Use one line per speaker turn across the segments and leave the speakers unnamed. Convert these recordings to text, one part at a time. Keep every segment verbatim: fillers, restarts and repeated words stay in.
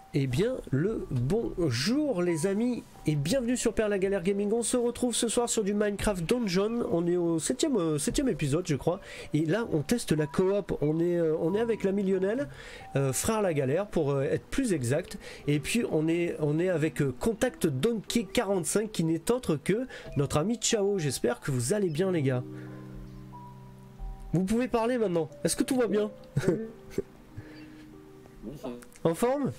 Eh bien le bonjour les amis et bienvenue sur Perle la Galère Gaming. On se retrouve ce soir sur du Minecraft Dungeon. On est au septième euh, épisode je crois. Et là on teste la coop. On est, euh, on est avec l'ami Lionel, euh, frère la galère pour euh, être plus exact. Et puis on est, on est avec euh, Contact Donkey quarante-cinq qui n'est autre que notre ami Ciao. J'espère que vous allez bien les gars. Vous pouvez parler maintenant. Est-ce que tout va bien? En forme?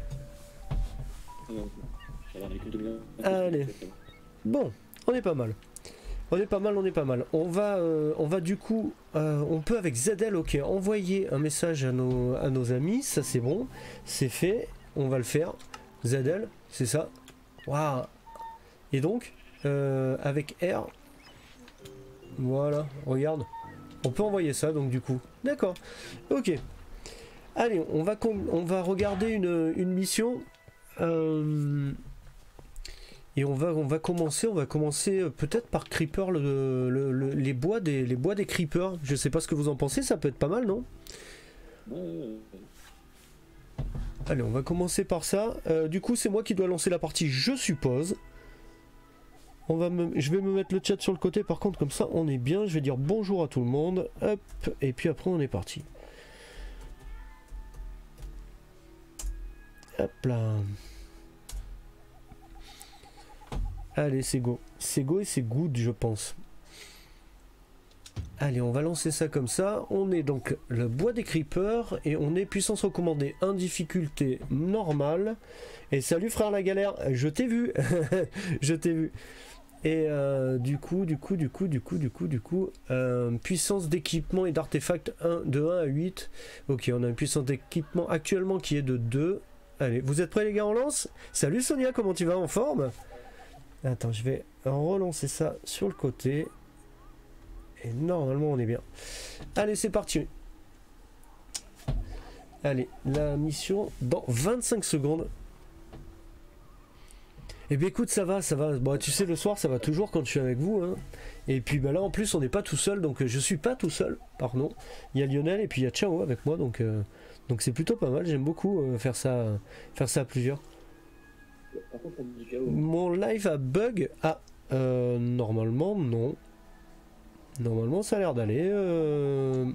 Allez, bon, on est pas mal. On est pas mal, on est pas mal. On va, euh, on va du coup, euh, on peut avec Z L, ok, envoyer un message à nos, à nos amis. Ça c'est bon, c'est fait. On va le faire. Z L, c'est ça. Waouh. Et donc, euh, avec R, voilà, regarde. On peut envoyer ça donc du coup. D'accord. Ok. Allez, on va, on va regarder une, une mission. Euh, et on va, on va commencer, on va commencer peut-être par Creeper, le, le, le, les, bois des, les bois des Creepers. Je sais pas ce que vous en pensez, ça peut être pas mal, non? Allez, on va commencer par ça. Euh, du coup, c'est moi qui dois lancer la partie, je suppose. On va me, je vais me mettre le chat sur le côté, par contre, comme ça, on est bien. Je vais dire bonjour à tout le monde. Hop, et puis après, on est parti. Hop là. Allez, c'est go. C'est go et c'est good, je pense. Allez, on va lancer ça comme ça. On est donc le bois des creepers et on est puissance recommandée un, difficulté normale. Et salut frère la galère, je t'ai vu. Je t'ai vu. Et euh, du coup, du coup, du coup, du coup, du coup, du coup, euh, puissance d'équipement et d'artefacts de un à huit. Ok, on a une puissance d'équipement actuellement qui est de deux. Allez, vous êtes prêts les gars, on lance? Salut Sonia, comment tu vas? En forme? Attends, je vais relancer ça sur le côté. Et normalement on est bien. Allez, c'est parti. Allez, la mission dans vingt-cinq secondes. Eh bien écoute, ça va, ça va. Bon, tu sais, le soir, ça va toujours quand je suis avec vous. Hein. Et puis bah, là, en plus, on n'est pas tout seul. Donc je suis pas tout seul, pardon. Il y a Lionel et puis il y a Ciao avec moi. Donc euh, donc c'est plutôt pas mal. J'aime beaucoup euh, faire ça, faire ça à plusieurs. Mon live a bug? Ah, euh, normalement, non. Normalement, ça a l'air d'aller. Euh...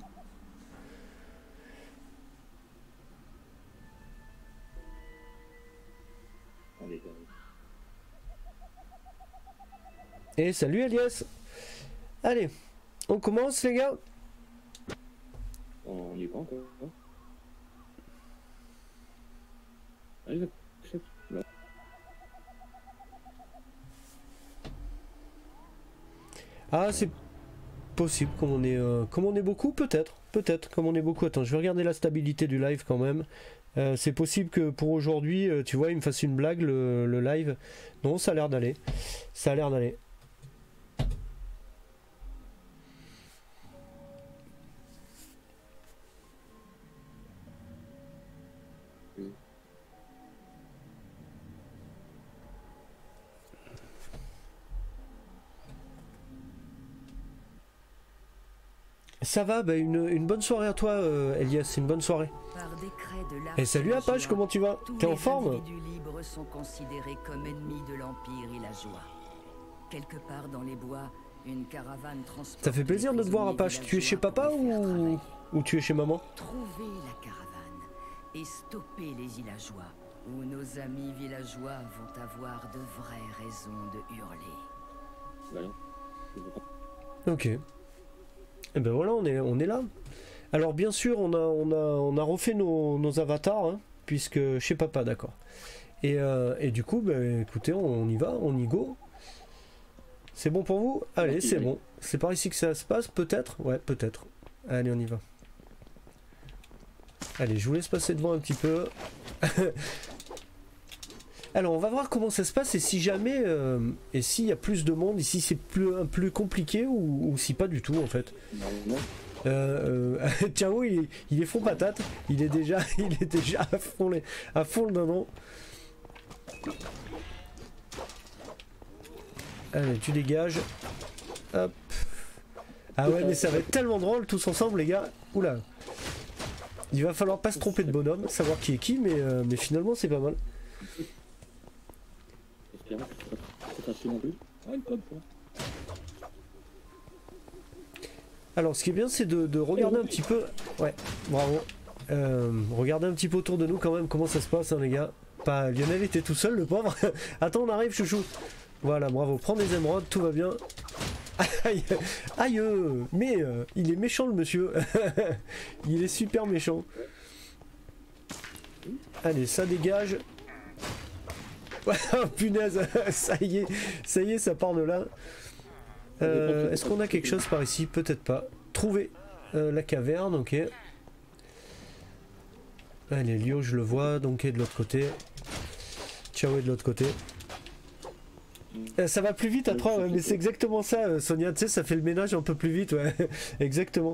Et salut Elias. Allez, on commence les gars.
On y est pas encore. Allez,
ah, c'est possible, comme on est, euh, comme on est beaucoup, peut-être, peut-être, comme on est beaucoup. Attends, je vais regarder la stabilité du live quand même. Euh, c'est possible que pour aujourd'hui, euh, tu vois, il me fasse une blague, le, le live. Non, ça a l'air d'aller. Ça a l'air d'aller. Ça va, bah une, une bonne soirée à toi euh, Elias, une bonne soirée. Et salut Apache, comment tu vas? T'es en forme?
Libres sont considérés comme ennemis de l'Empire villageois. Quelque part dans les bois, une caravane transporte.
Ça fait plaisir de te voir Apache, tu es chez papa ou... ou tu es chez maman?
Trouver la caravane et stopper les villageois, ou nos amis villageois vont avoir de vraies raisons de hurler.
voilà.
Ok. Et ben voilà, on est, on est là. Alors bien sûr, on a, on a, on a refait nos, nos avatars, hein, puisque chez papa, d'accord. Et, euh, et du coup, ben, écoutez, on, on y va, on y go. C'est bon pour vous? Allez, c'est bon. C'est par ici que ça se passe, peut-être? Ouais, peut-être. Allez, on y va. Allez, je vous laisse passer devant un petit peu. Alors, on va voir comment ça se passe et si jamais, euh, et s'il y a plus de monde, ici c'est plus, plus compliqué ou, ou si pas du tout en fait. Euh, euh, Ciao, il est, il est fond patate, il est déjà, il est déjà à fond, les, à fond le dindon. Allez, tu dégages. Hop. Ah ouais, mais ça va être tellement drôle tous ensemble, les gars. Oula. Il va falloir pas se tromper de bonhomme, savoir qui est qui, mais, euh, mais finalement c'est pas mal.
J'espère que c'est pas facile non plus. Ah, une pomme, quoi.
Alors ce qui est bien c'est de, de regarder un petit peu... Ouais, bravo. Euh, regardez un petit peu autour de nous quand même comment ça se passe hein, les gars. Pas Lionel était tout seul le pauvre. Attends on arrive chouchou. Voilà bravo, prends des émeraudes, tout va bien. Aïe, aïe euh, mais euh, il est méchant le monsieur. Il est super méchant. Allez ça dégage. Oh, punaise, ça y est, ça y est ça part de là. Euh, Est-ce qu'on a quelque chose par ici? Peut-être pas. Trouver euh, la caverne, ok. Allez, Lio, je le vois, donc est de l'autre côté. Ciao est de l'autre côté. Euh, ça va plus vite après, ouais, mais c'est exactement ça, euh, Sonia. Tu sais, ça fait le ménage un peu plus vite, ouais. Exactement.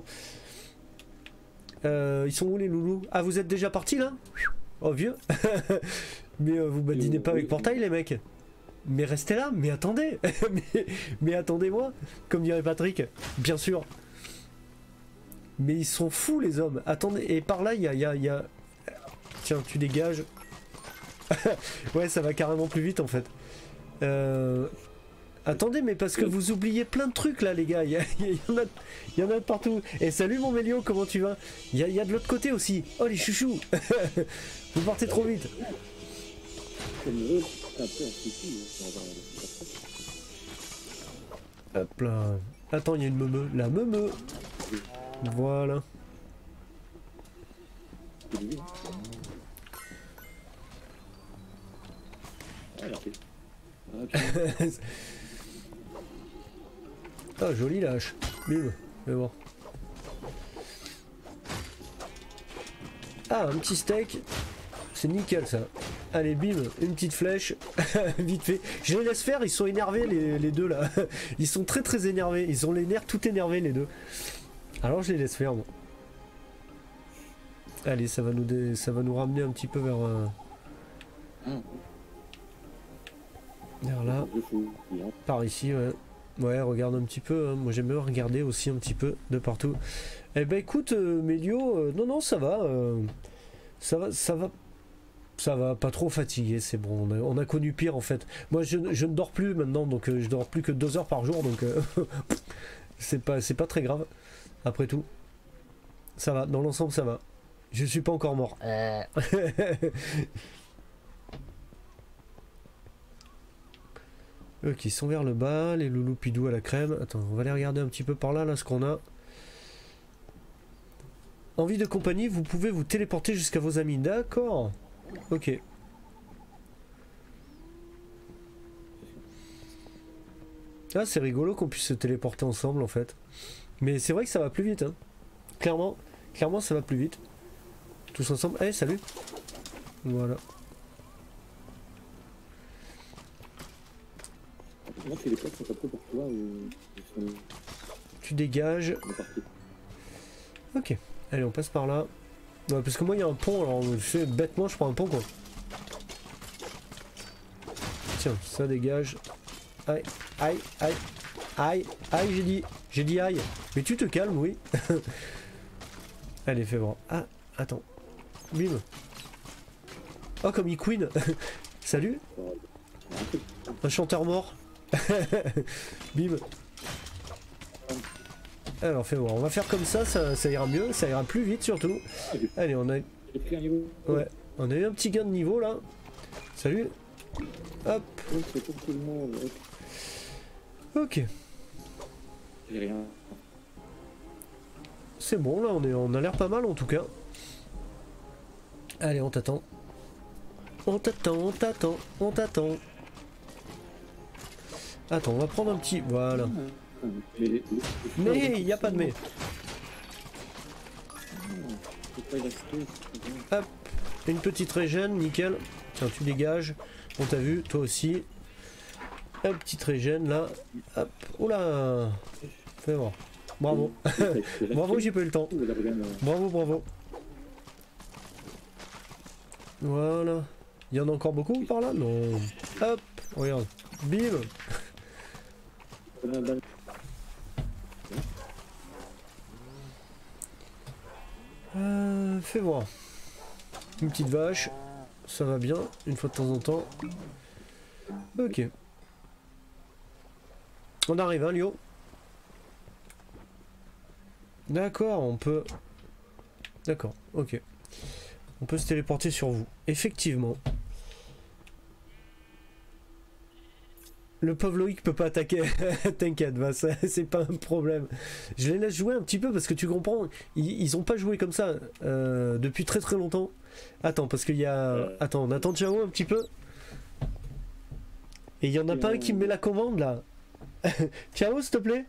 Euh, ils sont où les loulous? Ah, vous êtes déjà partis là? Oh, vieux. Mais euh, vous badinez pas avec portail, les mecs? Mais restez là, mais attendez. mais mais attendez-moi, comme dirait Patrick, bien sûr. Mais ils sont fous les hommes. Attendez, et par là il y a, y a, y a... Tiens, tu dégages. Ouais, ça va carrément plus vite en fait. Euh... Attendez, mais parce que vous oubliez plein de trucs là les gars. Il y, y, y, en a, y en a de partout. Et salut mon Mélio, comment tu vas? Il y a, y a de l'autre côté aussi. Oh les chouchous. Vous partez trop vite. Hop là. Attends, il y a une meumeu. La meumeu. Voilà. Ah, joli la hache. Bim. Mais bon. Ah, un petit steak. C'est nickel ça. Allez, bim, une petite flèche. Vite fait. Je les laisse faire, ils sont énervés les, les deux là. Ils sont très très énervés. Ils ont les nerfs tout énervés les deux. Alors je les laisse faire. Bon. Allez, ça va nous dé... ça va nous ramener un petit peu vers euh... vers là. Par ici, ouais. Ouais, regarde un petit peu. Hein. Moi j'aime bien regarder aussi un petit peu de partout. Eh ben écoute, euh, Mélio, euh, non non ça va, euh, ça va, ça va. Ça va, pas trop fatigué, c'est bon, on a, on a connu pire en fait. Moi je, je ne dors plus maintenant, donc euh, je dors plus que deux heures par jour, donc euh, c'est pas, c'est pas très grave, après tout. Ça va, dans l'ensemble ça va. Je suis pas encore mort. Euh. Ok, ils sont vers le bas, les loulous pidou à la crème. Attends, on va aller regarder un petit peu par là, là ce qu'on a. Envie de compagnie, vous pouvez vous téléporter jusqu'à vos amis, d'accord. Ok. Ah, c'est rigolo qu'on puisse se téléporter ensemble en fait. Mais c'est vrai que ça va plus vite. Hein. Clairement, clairement ça va plus vite. Tous ensemble. Allez, salut. Voilà. Tu dégages. Ok. Allez, on passe par là. Ouais, parce que moi il y a un pont, alors je fais bêtement, je prends un pont quoi. Tiens, ça dégage. Aïe, aïe, aïe, aïe, aïe, j'ai dit, j'ai dit aïe. Mais tu te calmes, oui. Allez, fais voir. Ah, attends. Bim. Oh, comme il queen. Salut. Un chanteur mort. Bim. Alors fais voir, on va faire comme ça, ça, ça ira mieux, ça ira plus vite surtout. Allez, on a... Ouais, on a eu un petit gain de niveau là. Salut. Hop. Ok. C'est bon là, on, est, on a l'air pas mal en tout cas. Allez, on t'attend. On t'attend, on t'attend, on t'attend. Attends, on va prendre un petit... Voilà. Mais il n'y a pas de mais. Hop, une petite régène, nickel. Tiens, tu dégages. On t'a vu, toi aussi. Hop, petite régène là. Hop, oula. Fais voir. Bravo. Bravo, j'ai pas eu le temps. Bravo, bravo. Voilà. Il y en a encore beaucoup par là? Non. Hop, regarde. Bim. Euh... Euh, fais voir. Une petite vache. Ça va bien, une fois de temps en temps. Ok. On arrive, hein, Lio? D'accord, on peut... D'accord, ok. On peut se téléporter sur vous. Effectivement. Le pauvre Loïc peut pas attaquer. T'inquiète, bah, c'est pas un problème. Je les laisse jouer un petit peu parce que tu comprends, ils, ils ont pas joué comme ça euh, depuis très très longtemps. Attends, parce qu'il y a... Attends, on attend Ciao un petit peu. Et il y en a pas un qui me met la commande là. Ciao, s'il te plaît.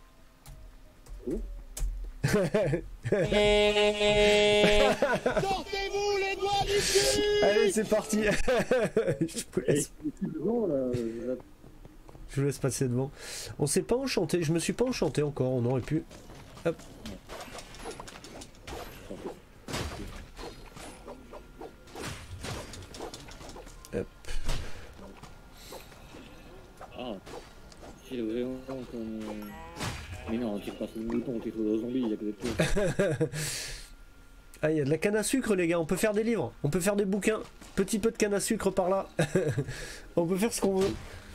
Sortez-vous les doigts du cul.
Allez, c'est parti. Je vous laisse. Je vous laisse passer devant. On s'est pas enchanté. Je me suis pas enchanté encore. On aurait pu. Hop. Hop.
Ah, c'est vraiment comme... Mais non, tu passes le mouton, tu trouves le zombie, il y a que des trucs.
Ah, il y a de la canne à sucre, les gars. On peut faire des livres. On peut faire des bouquins. Petit peu de canne à sucre par là. On peut faire ce qu'on veut.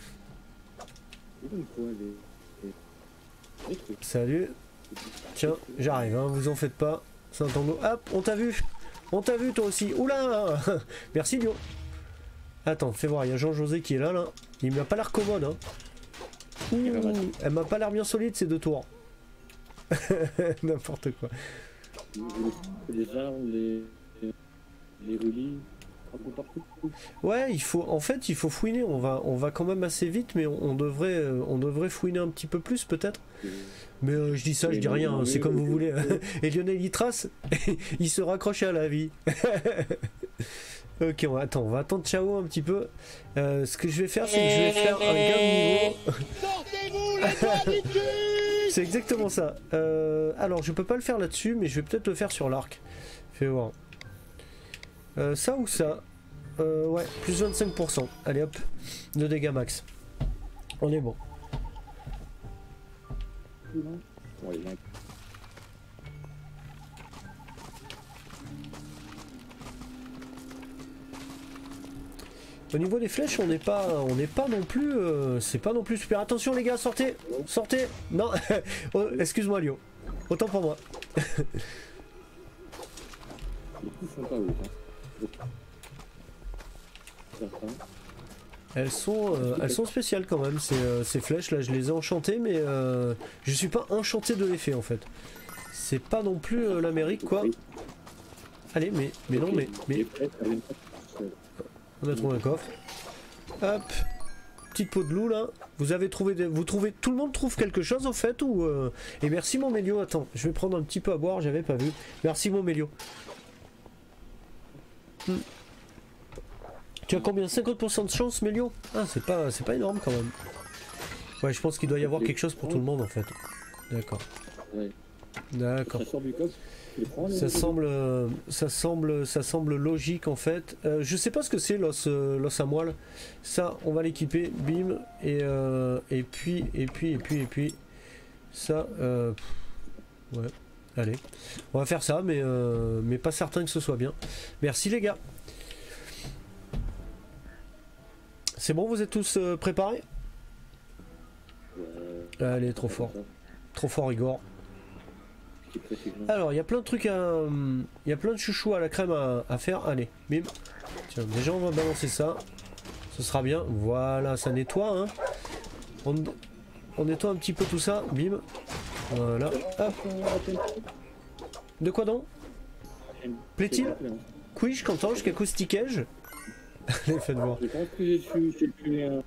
Salut. Tiens, j'arrive, hein, vous en faites pas. Saint-Tango. Hop, on t'a vu. On t'a vu toi aussi. Oula. Merci Lio. Attends, fais voir, il y a Jean-José qui est là, là. Il m'a pas l'air commode, hein. Ouh, elle m'a pas l'air bien solide ces deux tours. N'importe quoi.
Les armes, les... les roulis...
Ouais, il faut, en fait, il faut fouiner. On va, on va quand même assez vite, mais on, on devrait, euh, on devrait fouiner un petit peu plus, peut-être. Mais euh, je dis ça, je dis rien. Hein, c'est comme vous voulez. Et Lionel, il trace, il se raccroche à la vie. Ok, on va, attends, on va attendre Ciao un petit peu. Euh, ce que je vais faire, c'est que je vais faire un gain de niveau.
Sortez-vous les doigts du cul.
C'est exactement ça. Euh, alors, je peux pas le faire là-dessus, mais je vais peut-être le faire sur l'arc. Fais voir. Euh, ça ou ça euh, ouais, plus vingt-cinq pour cent. Allez hop, de dégâts max. On est bon. Au niveau des flèches, on n'est pas, on n'est pas non plus, euh, c'est pas non plus super. Attention les gars, sortez, sortez. Non, oh, excuse-moi Lio. Autant pour moi. Elles sont, euh, elles sont spéciales quand même, ces, euh, ces flèches là, je les ai enchantées, mais euh, je suis pas enchanté de l'effet en fait. C'est pas non plus euh, l'Amérique quoi. Allez, mais, mais non, mais, mais... On a trouvé un coffre. Hop, petite peau de loup là. Vous avez trouvé, des... vous trouvez, tout le monde trouve quelque chose en fait ou euh... Et merci mon Mélio. Attends, je vais prendre un petit peu à boire, j'avais pas vu. Merci mon Mélio. Hmm. Tu as combien? Cinquante pour cent de chance, Mélio? Ah, c'est pas, c'est pas énorme quand même. Ouais, je pense qu'il doit y avoir quelque chose pour tout le monde en fait. D'accord.
Ouais.
D'accord.
Ça sort du coffre.
Ça semble, euh, ça semble, ça semble logique en fait. Euh, je sais pas ce que c'est l'os, euh, l'os à moelle. Ça, on va l'équiper, bim, et euh, et puis, et puis, et puis, et puis, ça, euh, ouais. Allez, on va faire ça, mais euh, mais pas certain que ce soit bien. Merci les gars. C'est bon, vous êtes tous euh, préparés?
Ouais.
Allez, trop fort, trop fort Igor. Alors, il y a plein de trucs à... Il y a plein de chouchous à la crème à, à faire. Allez, bim. Tiens, déjà on va balancer ça. Ce sera bien. Voilà, ça nettoie. Hein. On, on nettoie un petit peu tout ça. Bim. Voilà. Hop. De quoi donc? Plaît-il? Quiche, cantange, qu'acoustiquais-je? Allez, faites voir.
Je pense que j'ai su, j'ai pu... Euh...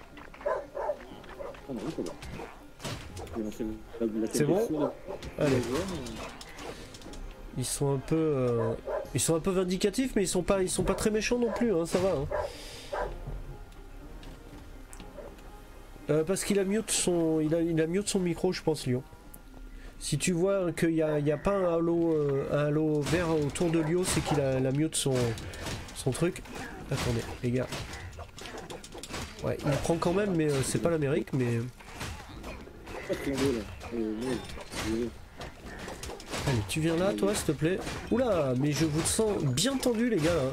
Oh non, c'est bon.
C'est bon. Allez. Ils sont un peu, euh, ils sont un peu vindicatifs, mais ils sont pas, ils sont pas très méchants non plus. Hein, ça va. Hein. Euh, parce qu'il a mute son, il a, il a mute son micro, je pense, Lyon. Si tu vois qu'il y a, il y a pas un halo, euh, un halo vert autour de Lyon, c'est qu'il a, il a mute son, son truc. Attendez, les gars. Ouais, il prend quand même, mais euh, c'est pas l'Amérique, mais. Allez, tu viens là, toi, s'il te plaît. Oula, mais je vous sens bien tendu, les gars, là.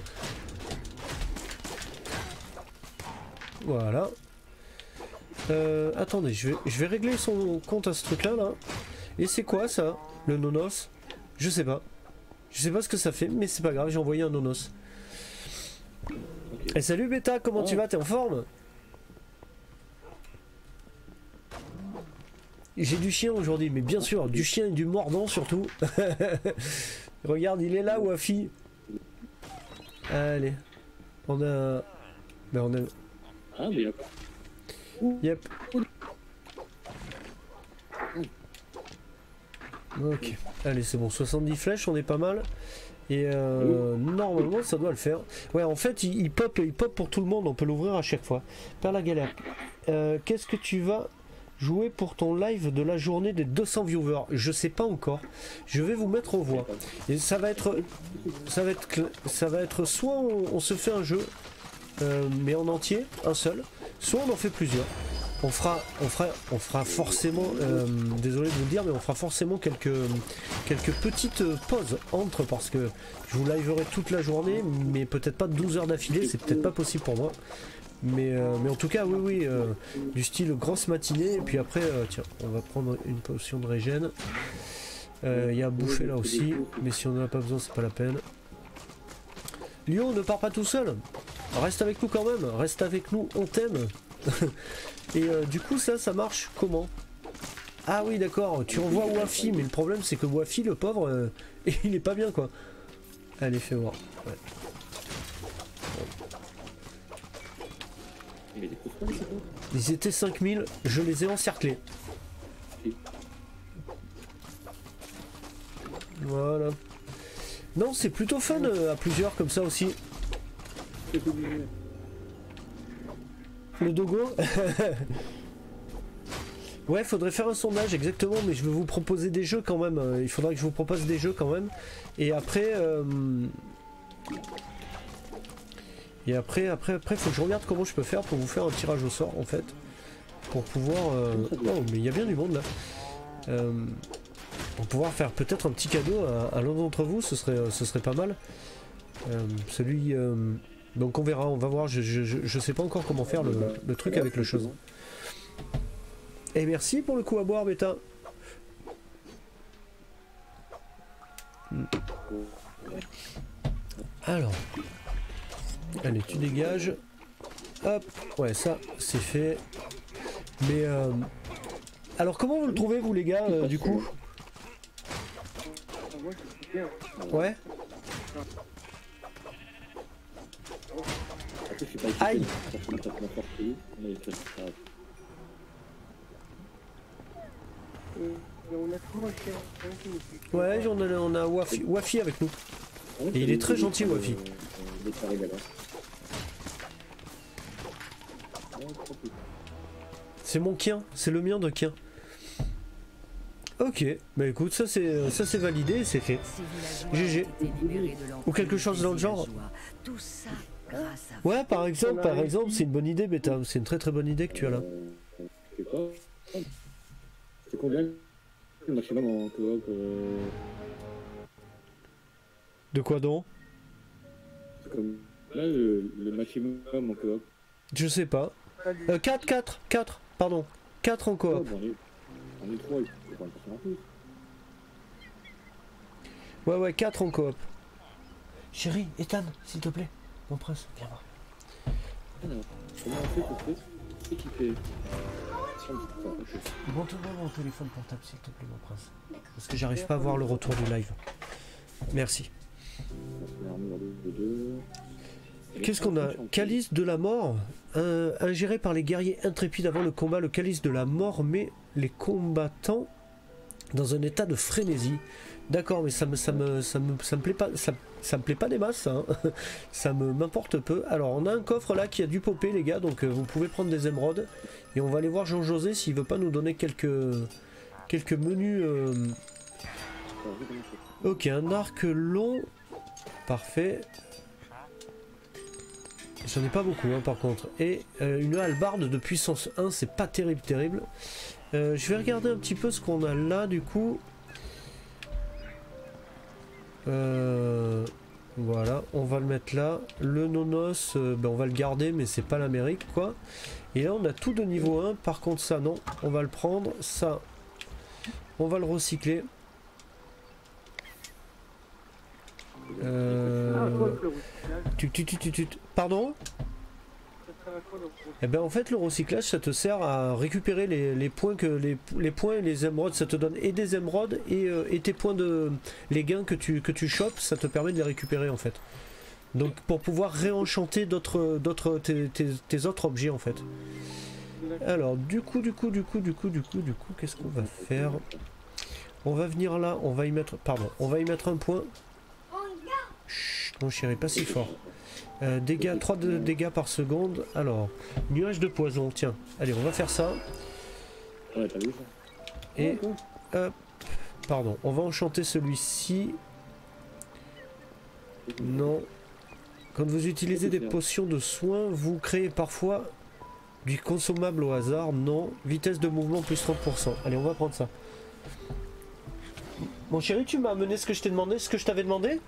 Voilà. Euh, attendez, je vais, je vais régler son compte à ce truc-là, là. Et c'est quoi, ça? Le nonos? Je sais pas. Je sais pas ce que ça fait, mais c'est pas grave, j'ai envoyé un nonos.
Ok.
Et salut, Beta, comment tu vas? T'es en forme? J'ai du chien aujourd'hui, mais bien sûr, du chien et du mordant surtout. Regarde, il est là, Wafi. Allez. On a... Ben on a...
Ah, mais y'a...
Yep. Ok. Allez, c'est bon, soixante-dix flèches, on est pas mal. Et euh, normalement, ça doit le faire. Ouais, en fait, il, il pop, il pop pour tout le monde, on peut l'ouvrir à chaque fois. Par la galère. Euh, Qu'est-ce que tu vas... jouer pour ton live de la journée des deux cents viewers? Je sais pas encore. Je vais vous mettre aux voix. Et ça va être, ça va être, ça va être soit on, on se fait un jeu, euh, mais en entier, un seul, soit on en fait plusieurs. On fera, on fera, on fera forcément, euh, désolé de vous le dire, mais on fera forcément quelques, quelques petites pauses entre, parce que je vous liverai toute la journée, mais peut-être pas douze heures d'affilée, c'est peut-être pas possible pour moi. Mais, euh, mais en tout cas, oui, oui, euh, du style grosse matinée. Et puis après, euh, tiens, on va prendre une potion de régène. Il euh, y a à bouffer là aussi, mais si on n'en a pas besoin, c'est pas la peine. Lyon, ne pars pas tout seul. Reste avec nous quand même. Reste avec nous, on t'aime. Et euh, du coup, ça, ça marche comment? Ah oui, d'accord, tu envoies Wafi, mais le problème, c'est que Wafi, le pauvre, euh, il est pas bien, quoi. Allez, fais voir. Ouais. Ils étaient cinq mille, je les ai encerclés. Voilà. Non, c'est plutôt fun euh, à plusieurs comme ça aussi. Le dogo. Ouais, faudrait faire un sondage exactement, mais je vais vous proposer des jeux quand même. Il faudra que je vous propose des jeux quand même. Et après... Euh... Et après, après, après, faut que je regarde comment je peux faire pour vous faire un tirage au sort en fait, pour pouvoir. Euh... Oh, mais il y a bien du monde là. Euh... Pour pouvoir faire peut-être un petit cadeau à, à l'un d'entre vous, ce serait, ce serait pas mal. Euh, celui. Euh... Donc on verra, on va voir. Je, je, je, je sais pas encore comment faire le, le truc avec le chose. Et merci pour le coup à boire, Beta. Alors. Allez, tu dégages. Hop. Ouais, ça, c'est fait. Mais... Euh... Alors, comment vous le trouvez, vous, les gars, euh, du coup? Ouais. Aïe. Ouais, on a, on a Wafi, Wafi avec nous. Et il est très gentil, Wafi. C'est mon quien, c'est le mien de quien. Ok, bah écoute, ça c'est ça c'est validé, c'est fait. G G. Ou quelque chose dans le genre. Ouais, par exemple, par exemple, c'est une bonne idée, Beta. C'est une très très bonne idée que tu as là.
C'est combien le maximum en coop euh...
De quoi donc?
Comme là, le, le maximum en coop.
Je sais pas. Euh, quatre, quatre, quatre, pardon. quatre en coop.
Oh, on est trois, il faut pas en passer en plus.
Ouais, ouais, quatre en coop. Chérie, Ethan, s'il te plaît. Mon prince, viens voir.
Alors, comment on fait pour faire équiper?
Montre-moi mon téléphone portable, s'il te plaît, mon prince. Parce que j'arrive pas à voir le retour du live. Merci. Qu'est-ce qu'on a? Calice de la mort, euh, ingéré par les guerriers intrépides avant le combat. Le calice de la mort met les combattants dans un état de frénésie. D'accord, mais ça me, ça me, ça me, ça me plaît pas, ça, ça me plaît pas des masses, ça, hein. Ça me m'importe peu. Alors, on a un coffre là qui a du popé, les gars, donc euh, vous pouvez prendre des émeraudes et on va aller voir Jean-José s'il veut pas nous donner quelques, quelques menus. Euh... Ok, un arc long, parfait. J'en ai pas beaucoup, hein, par contre. Et euh, une hallebarde de puissance un, c'est pas terrible, terrible. Euh, je vais regarder un petit peu ce qu'on a là, du coup. Euh, voilà, on va le mettre là. Le nonos, euh, ben on va le garder, mais c'est pas l'Amérique quoi. Et là on a tout de niveau un. Par contre ça non, on va le prendre. Ça, on va le recycler. Euh... Tu, tu, tu, tu, tu, pardon? Eh ben en fait le recyclage ça te sert à récupérer les, les points que les, les points et les émeraudes, ça te donne et des émeraudes et, euh, et tes points de les gains que tu que tu chopes, ça te permet de les récupérer en fait. Donc pour pouvoir réenchanter d'autres d'autres tes, tes, tes autres objets en fait. Alors du coup du coup du coup du coup du coup du coup qu'est-ce qu'on va faire? On va venir là, on va y mettre pardon, on va y mettre un point. Chut, mon chéri, pas si fort. Euh, dégâts, trois de dégâts par seconde. Alors, nuage de poison, tiens. Allez, on va faire ça.
Ouais, t'as vu ça?
Et hop. Pardon, on va enchanter celui-ci. Non. Quand vous utilisez des potions de soins, vous créez parfois du consommable au hasard. Non. Vitesse de mouvement plus trente pour cent. Allez, on va prendre ça. Mon chéri, tu m'as amené ce que je t'ai demandé, ce que je t'avais demandé?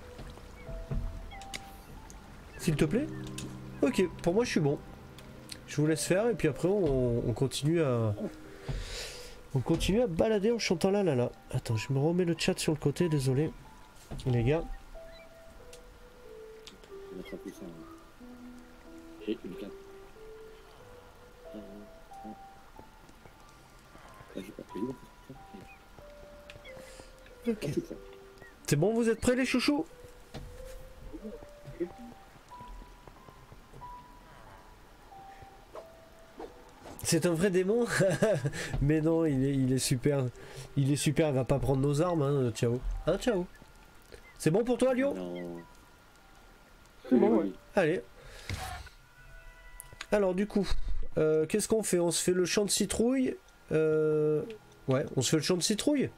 S'il te plaît? Ok, pour moi je suis bon. Je vous laisse faire et puis après on, on continue à... On continue à balader en chantant là là là. Attends, je me remets le chat sur le côté, désolé. Les gars. Ok. C'est bon, vous êtes prêts les chouchous? C'est un vrai démon. Mais non, il est, il est super. Il est super, il va pas prendre nos armes, hein, ciao. Hein, ciao. C'est bon pour toi, Lio?
C'est bon, ouais.
Allez. Alors, du coup, euh, qu'est-ce qu'on fait? On se fait le champ de citrouille. Euh... Ouais, on se fait le champ de citrouille.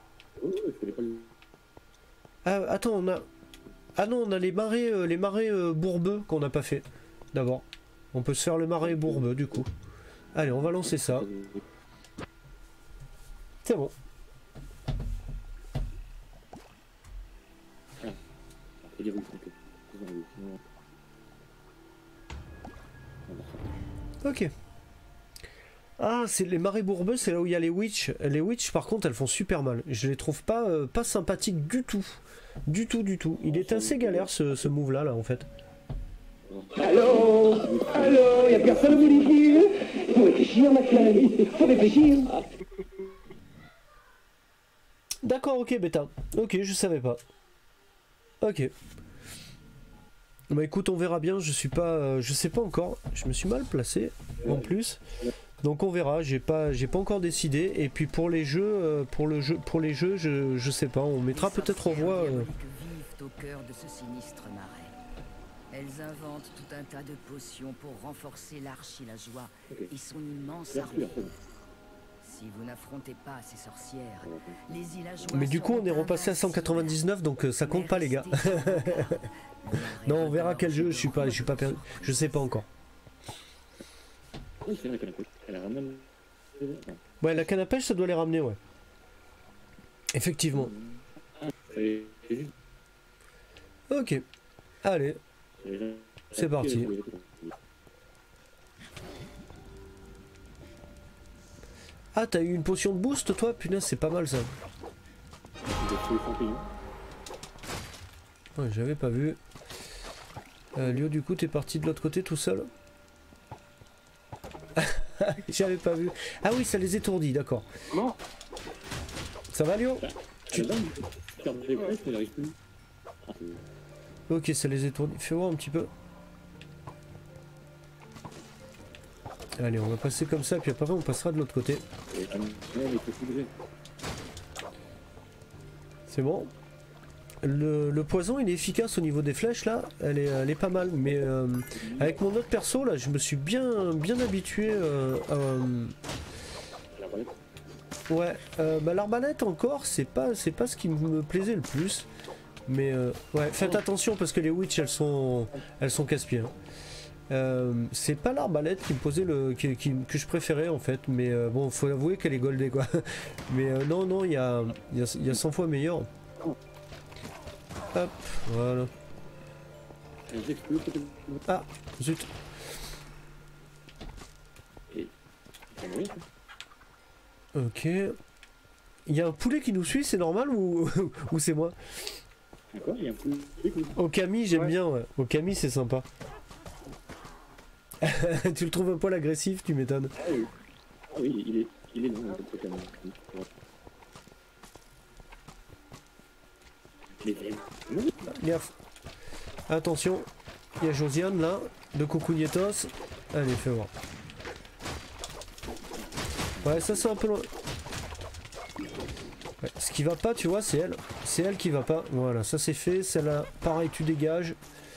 Ah, attends, on a... Ah non, on a les marais, euh, les marais euh, bourbeux qu'on n'a pas fait. D'abord. On peut se faire le marais bourbeux, du coup. Allez, on va lancer ça. C'est bon. Ok. Ah, c'est les marais bourbeux, c'est là où il y a les witch. Les witch, par contre, elles font super mal. Je les trouve pas, euh, pas sympathiques du tout. Du tout, du tout. Il est assez galère ce, ce move là, là, en fait.
Allô? Allô? Y'a personne au bout du fil? Faut réfléchir, McFly. Faut réfléchir.
D'accord, ok, bêta. Ok, je savais pas. Ok. Bah écoute, on verra bien. Je suis pas, euh, je sais pas encore. Je me suis mal placé en plus. Donc on verra. J'ai pas, j'ai pas encore décidé. Et puis pour les jeux, euh, pour le jeu, pour les jeux, je, je sais pas. On mettra peut-être au voix. Euh...
au cœur de ce sinistre marais. Elles inventent tout un tas de potions pour renforcer l'archilageois et son immense armée. Si vous n'affrontez pas ces sorcières, les villageois.
Mais du coup, on est repassé à cent quatre-vingt-dix-neuf, donc euh, ça compte pas, les gars. Non, on verra quel jeu. Je suis pas, je suis pas perdu. Je sais pas encore. Ouais, la canne à pêche, ça doit les ramener, ouais. Effectivement. Ok. Allez. C'est parti. Ah, t'as eu une potion de boost, toi? Punaise, c'est pas mal, ça. Ouais, j'avais pas vu. Euh, Lio, du coup, t'es parti de l'autre côté tout seul? J'avais pas vu. Ah oui, ça les étourdit, d'accord. Ça va, Lio? Tu... Ok, ça les étourdit. Fais voir un petit peu. Allez, on va passer comme ça, puis après on passera de l'autre côté. C'est bon. Le, le poison, il est efficace au niveau des flèches, là. Elle est, elle est pas mal. Mais euh, avec mon autre perso, là, je me suis bien, bien habitué euh, à... Euh, ouais, euh, bah, l'arbalète encore, c'est pas, c'est pas ce qui me plaisait le plus. Mais euh, ouais, faites attention parce que les witch, elles sont, elles sont casse-pieds. Hein. Euh, c'est pas l'arbalète qui me posait le, qui, qui, que je préférais en fait. Mais euh, bon, faut avouer qu'elle est goldée quoi. Mais euh, non, non, il y a, y, a, y a cent fois meilleur. Hop, voilà. Ah, zut. Ok. Il y a un poulet qui nous suit, c'est normal ou, ou c'est moi?
D'accord, il y a un poulet.
Okami, j'aime
Ouais.
bien, ouais. Okami, c'est sympa. Tu le trouves un poil agressif, tu m'étonnes.
Ah oui. Ah oui, il est, il est long, en fait, Okami. Mais vraiment.
Gaffe. Attention, il y a Josiane là, de Cucugnetos. Allez, fais voir. Ouais, ça c'est un peu loin. Ouais, ce qui va pas, tu vois, c'est elle. C'est elle qui va pas. Voilà, ça c'est fait. Celle-là, pareil, tu dégages.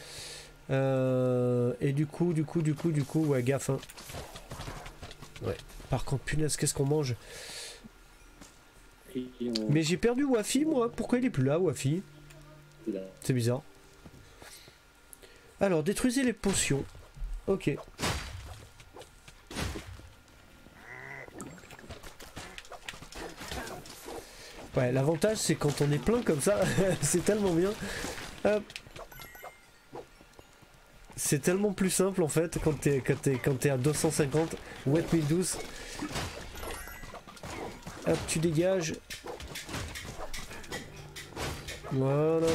Euh, et du coup, du coup, du coup, du coup, ouais, gaffe. Hein. Ouais. Par contre, punaise, qu'est-ce qu'on mange? Mais j'ai perdu Wafi, moi. Pourquoi il est plus là, Wafi? C'est bizarre. Alors, détruisez les potions. Ok. Ouais, l'avantage c'est quand on est plein comme ça, c'est tellement bien. Hop. C'est tellement plus simple en fait quand t'es quand t'es quand t'es à deux cent cinquante, wet mille douze. Hop, tu dégages. Voilà.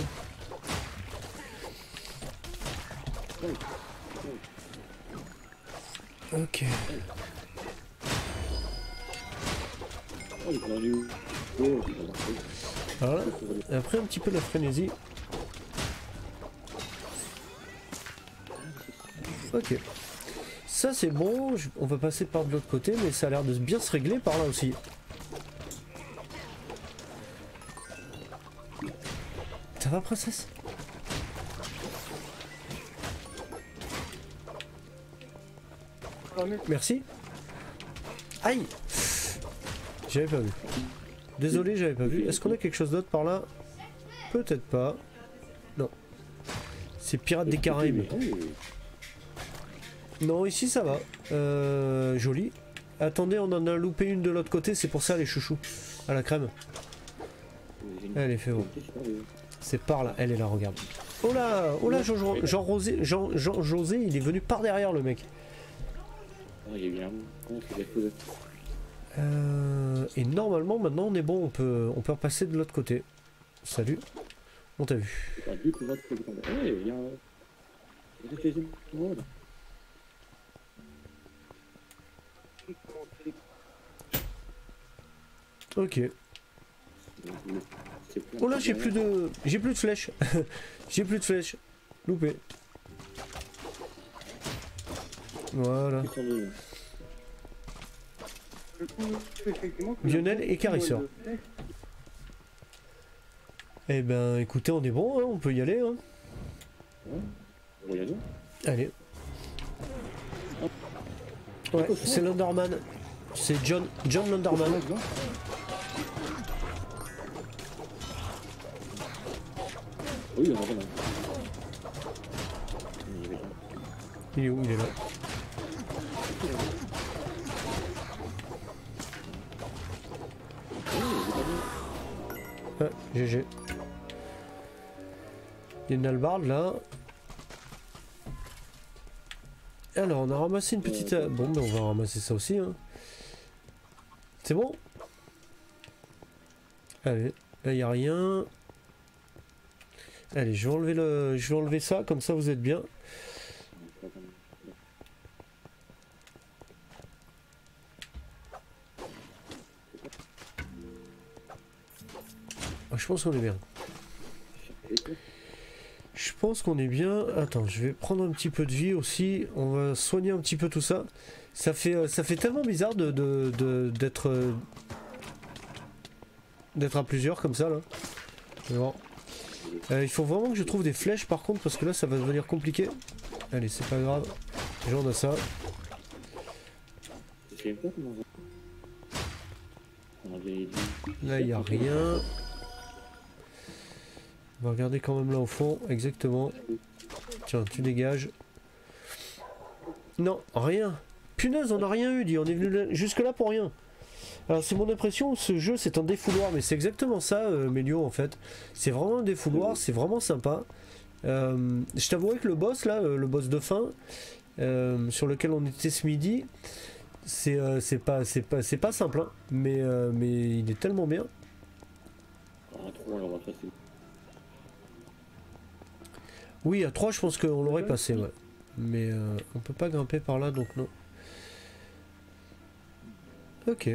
Ok. Voilà. Et après un petit peu la frénésie. Ok. Ça c'est bon, je- on va passer par de l'autre côté, mais ça a l'air de bien se régler par là aussi. Ça va, princesse? Merci. Aïe! J'avais pas vu. Désolé, j'avais pas vu. Est-ce qu'on a quelque chose d'autre par là? Peut-être pas. Non. C'est Pirates des Caraïbes. Non, ici ça va. Euh, joli. Attendez, on en a loupé une de l'autre côté, c'est pour ça les chouchous. À la crème. Allez, fais voir. C'est par là, elle est là, regarde. Oh là, oh là, Jean, Jean, Jean Rosé, Jean, Jean José, il est venu par derrière le mec. Euh, et normalement, maintenant, on est bon, on peut, on peut repasser de l'autre côté. Salut. On t'a vu. Ok. Oh là, j'ai plus de, j'ai plus de flèches. J'ai plus de flèches. Loupé. Voilà. Lionel et Carisseur. Eh ben, écoutez, on est bon, hein, on peut y aller. Hein. Allez. Ouais, c'est Landerman. C'est John, John Landerman.
Oui, il y en a pas mal.
Il est où? Il est là. Ouais, G G. Il y a une hallebarde là. Alors, on a ramassé une petite... Bon, ben on va ramasser ça aussi. Hein. C'est bon? Allez, là il n'y a rien. Allez, je vais enlever le, je vais enlever ça, comme ça vous êtes bien. Je pense qu'on est bien. Je pense qu'on est bien. Attends, je vais prendre un petit peu de vie aussi. On va soigner un petit peu tout ça. Ça fait, ça fait tellement bizarre de, de, de, d'être, d'être à plusieurs comme ça là. Bon. Euh, il faut vraiment que je trouve des flèches par contre parce que là ça va devenir compliqué. Allez, c'est pas grave. Déjà on a ça. Là il n'y a rien. On va regarder quand même là au fond, exactement. Tiens, tu dégages. Non, rien. Punaise, on n'a rien eu, dit. On est venu jusque là pour rien. Alors c'est mon impression, ce jeu c'est un défouloir, mais c'est exactement ça, euh, Mélio en fait. C'est vraiment un défouloir, c'est vraiment sympa. Euh, je t'avouerai que le boss là, euh, le boss de fin, euh, sur lequel on était ce midi, c'est euh, c'est pas, c'est pas, c'est pas simple, hein, mais, euh, mais il est tellement bien.
Ah, trop, alors, ça, c'est...
Oui, à trois je pense qu'on l'aurait passé, ouais. Mais euh, on peut pas grimper par là, donc non. Ok.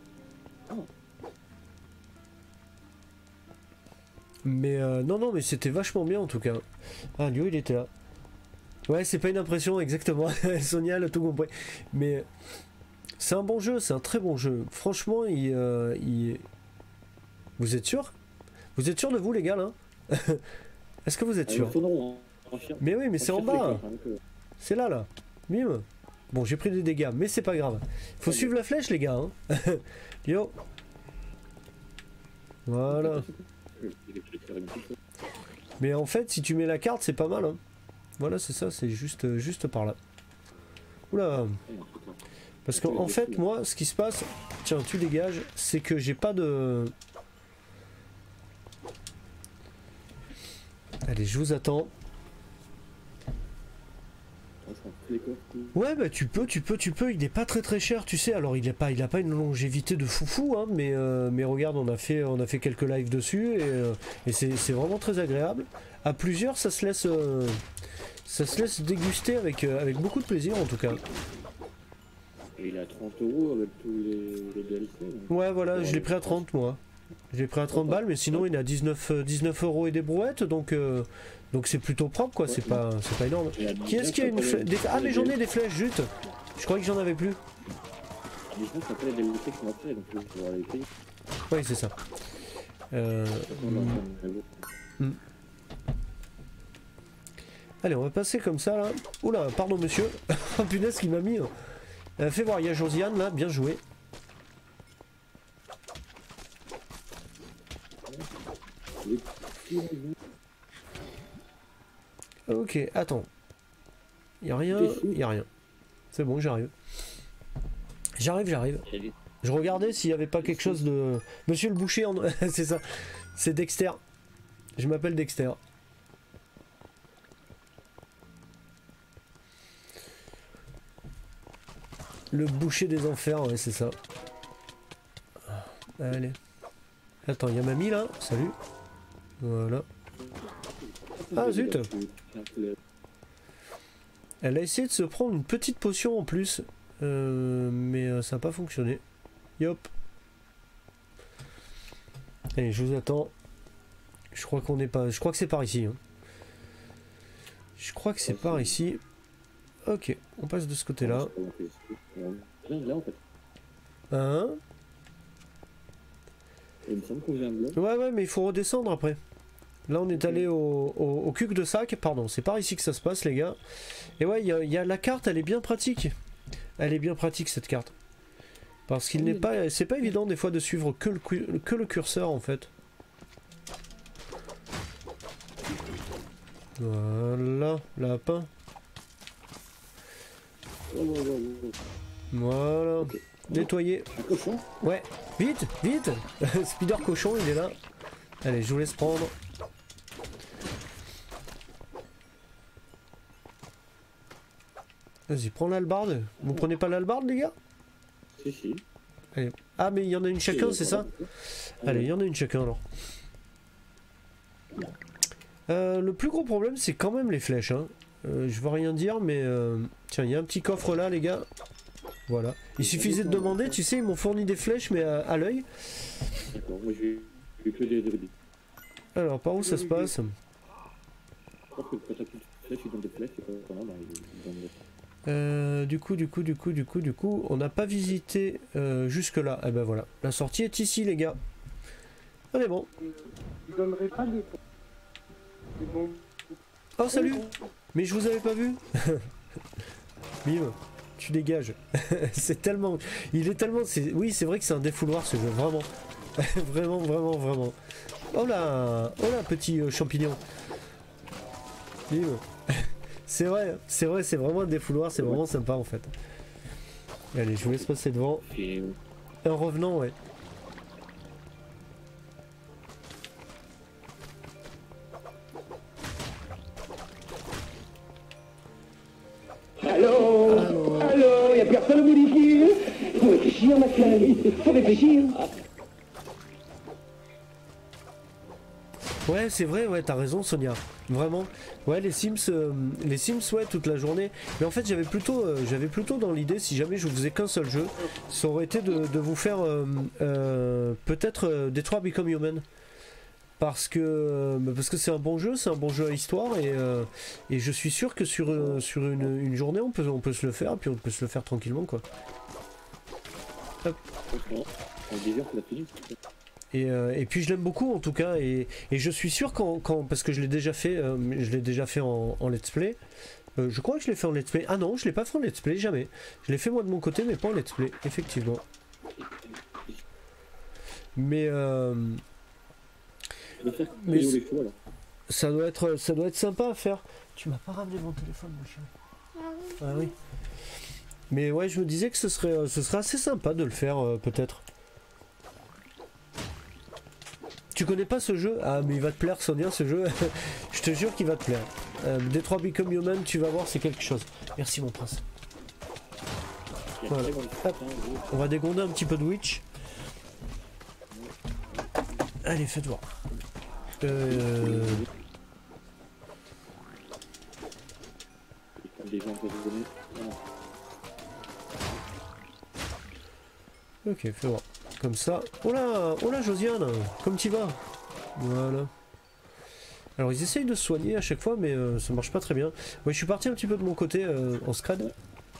Mais euh, non, non, mais c'était vachement bien en tout cas. Ah, Lio, il était là. Ouais, c'est pas une impression, exactement. Sonia elle a tout compris. Mais c'est un bon jeu, c'est un très bon jeu. Franchement, il, euh, il... Vous êtes sûr? Vous êtes sûr de vous, les gars, là? Est-ce que vous êtes sûr? Mais oui, mais c'est en bas. C'est là, là. Bim. Bon, j'ai pris des dégâts, mais c'est pas grave. Faut suivre la flèche, les gars. Hein. Yo. Voilà. Mais en fait, si tu mets la carte, c'est pas mal. Hein. Voilà, c'est ça, c'est juste, juste par là. Oula. Parce qu'en fait, moi, ce qui se passe... Tiens, tu dégages. C'est que j'ai pas de... Allez, je vous attends. Ouais, bah tu peux, tu peux, tu peux. Il n'est pas très très cher, tu sais. Alors il n'a pas, il a pas une longévité de foufou, hein, mais euh, mais regarde, on a fait, on a fait quelques lives dessus et, euh, et c'est vraiment très agréable. À plusieurs, ça se laisse, euh, ça se laisse déguster avec euh, avec beaucoup de plaisir en tout cas.
Et il est à trente euros avec tous les, les D L C. Donc...
Ouais, voilà, je l'ai pris à trente moi. Je l'ai pris à trente balles, mais sinon il est à dix-neuf euros et des brouettes, donc. Euh, Donc c'est plutôt propre quoi, c'est pas, c'est pas énorme. Qui est-ce qui a une flèche des... Ah mais j'en ai des flèches, juste. Je croyais que j'en avais plus. Oui c'est ça. Euh... Hmm. Allez on va passer comme ça là. Oula pardon monsieur. Oh punaise qu'il m'a mis. Euh, fais voir, il y a Josiane là, bien joué. Ok, attends. Y'a rien, y'a rien. C'est bon, j'arrive. J'arrive, j'arrive. Je regardais s'il n'y avait pas quelque chose de... Monsieur le boucher, en... c'est ça. C'est Dexter. Je m'appelle Dexter. Le boucher des enfers, ouais, c'est ça. Allez. Attends, il y a mamie là. Salut. Voilà. Ah zut. Elle a essayé de se prendre une petite potion en plus, euh, mais euh, ça n'a pas fonctionné. Yop. Allez, je vous attends. Je crois qu'on n'est pas. Je crois que c'est par ici. Hein. Je crois que c'est par ici. Ok, on passe de ce côté-là. Hein? Ouais, ouais, mais il faut redescendre après. Là, on est allé au, au, au cuc de sac. Pardon, c'est par ici que ça se passe, les gars. Et ouais, il y a, y a la carte, elle est bien pratique. Elle est bien pratique, cette carte. Parce qu'il n'est pas... C'est pas évident, des fois, de suivre que le, que le curseur, en fait. Voilà, lapin. Voilà. Nettoyer. Ouais, vite, vite. Spider cochon, il est là. Allez, je vous laisse prendre. Vas-y, prends l'albarde. Vous prenez pas l'albarde, les gars?
Si, si.
Allez. Ah, mais il y en a une chacun, c'est ça? Allez, il y en a une chacun, alors. Euh, le plus gros problème, c'est quand même les flèches. Hein. Euh, je veux rien dire, mais... Euh... Tiens, il y a un petit coffre là, les gars. Voilà. Il suffisait de demander, tu sais, ils m'ont fourni des flèches, mais à, à l'œil.
D'accord, moi j'ai que des...
Alors, par où ça se passe? Euh, du coup, du coup, du coup, du coup, du coup, on n'a pas visité euh, jusque là. Eh ben voilà, la sortie est ici, les gars. On est bon.
Je donnerai pas des... Bon.
Oh salut. Mais je vous avais pas vu. Bim, tu dégages. C'est tellement, il est tellement, c'est, oui, c'est vrai que c'est un défouloir ce jeu, vraiment, vraiment, vraiment, vraiment. Oh là, oh là, petit euh, champignon. Bim. C'est vrai, c'est vrai, c'est vraiment un défouloir, c'est vraiment sympa en fait. Allez, je vous laisse passer devant. Un revenant, ouais.
Allô
Allô
Allô Y'a personne au bout du fil? Faut réfléchir, McFly. Faut réfléchir.
Ouais, c'est vrai, ouais, t'as raison, Sonia. Vraiment. Ouais, les Sims, euh, les Sims, ouais, toute la journée. Mais en fait, j'avais plutôt, euh, j'avais plutôt dans l'idée, si jamais je vous faisais qu'un seul jeu, ça aurait été de, de vous faire euh, euh, peut-être euh, Detroit Become Human. Parce que euh, parce que c'est un bon jeu, c'est un bon jeu à histoire et, euh, et je suis sûr que sur, euh, sur une, une journée, on peut, on peut se le faire, puis on peut se le faire tranquillement, quoi. Hop. Et, euh, et puis je l'aime beaucoup en tout cas et, et je suis sûr quand, quand parce que je l'ai déjà fait euh, je l'ai déjà fait en, en let's play euh, je crois que je l'ai fait en let's play. Ah non, je l'ai pas fait en let's play, jamais. Je l'ai fait moi de mon côté mais pas en let's play, effectivement. Mais euh, mais ça doit être ça doit être sympa à faire. Tu m'as pas ramené mon téléphone mon chien. Ah oui. Ah oui. Mais ouais, je me disais que ce serait ce serait assez sympa de le faire euh, peut-être. Tu connais pas ce jeu? Ah mais il va te plaire Sonia ce jeu. Je te jure qu'il va te plaire. euh, Detroit Become Human, tu vas voir, c'est quelque chose. Merci mon prince. Voilà. Hop. On va dégonder un petit peu de Witch. Allez, faites voir. Euh... Ok, fais voir. Comme ça. Oh là, oh là Josiane, comme tu vas. Voilà. Alors ils essayent de se soigner à chaque fois mais euh, ça marche pas très bien. Ouais, je suis parti un petit peu de mon côté euh, en scrad.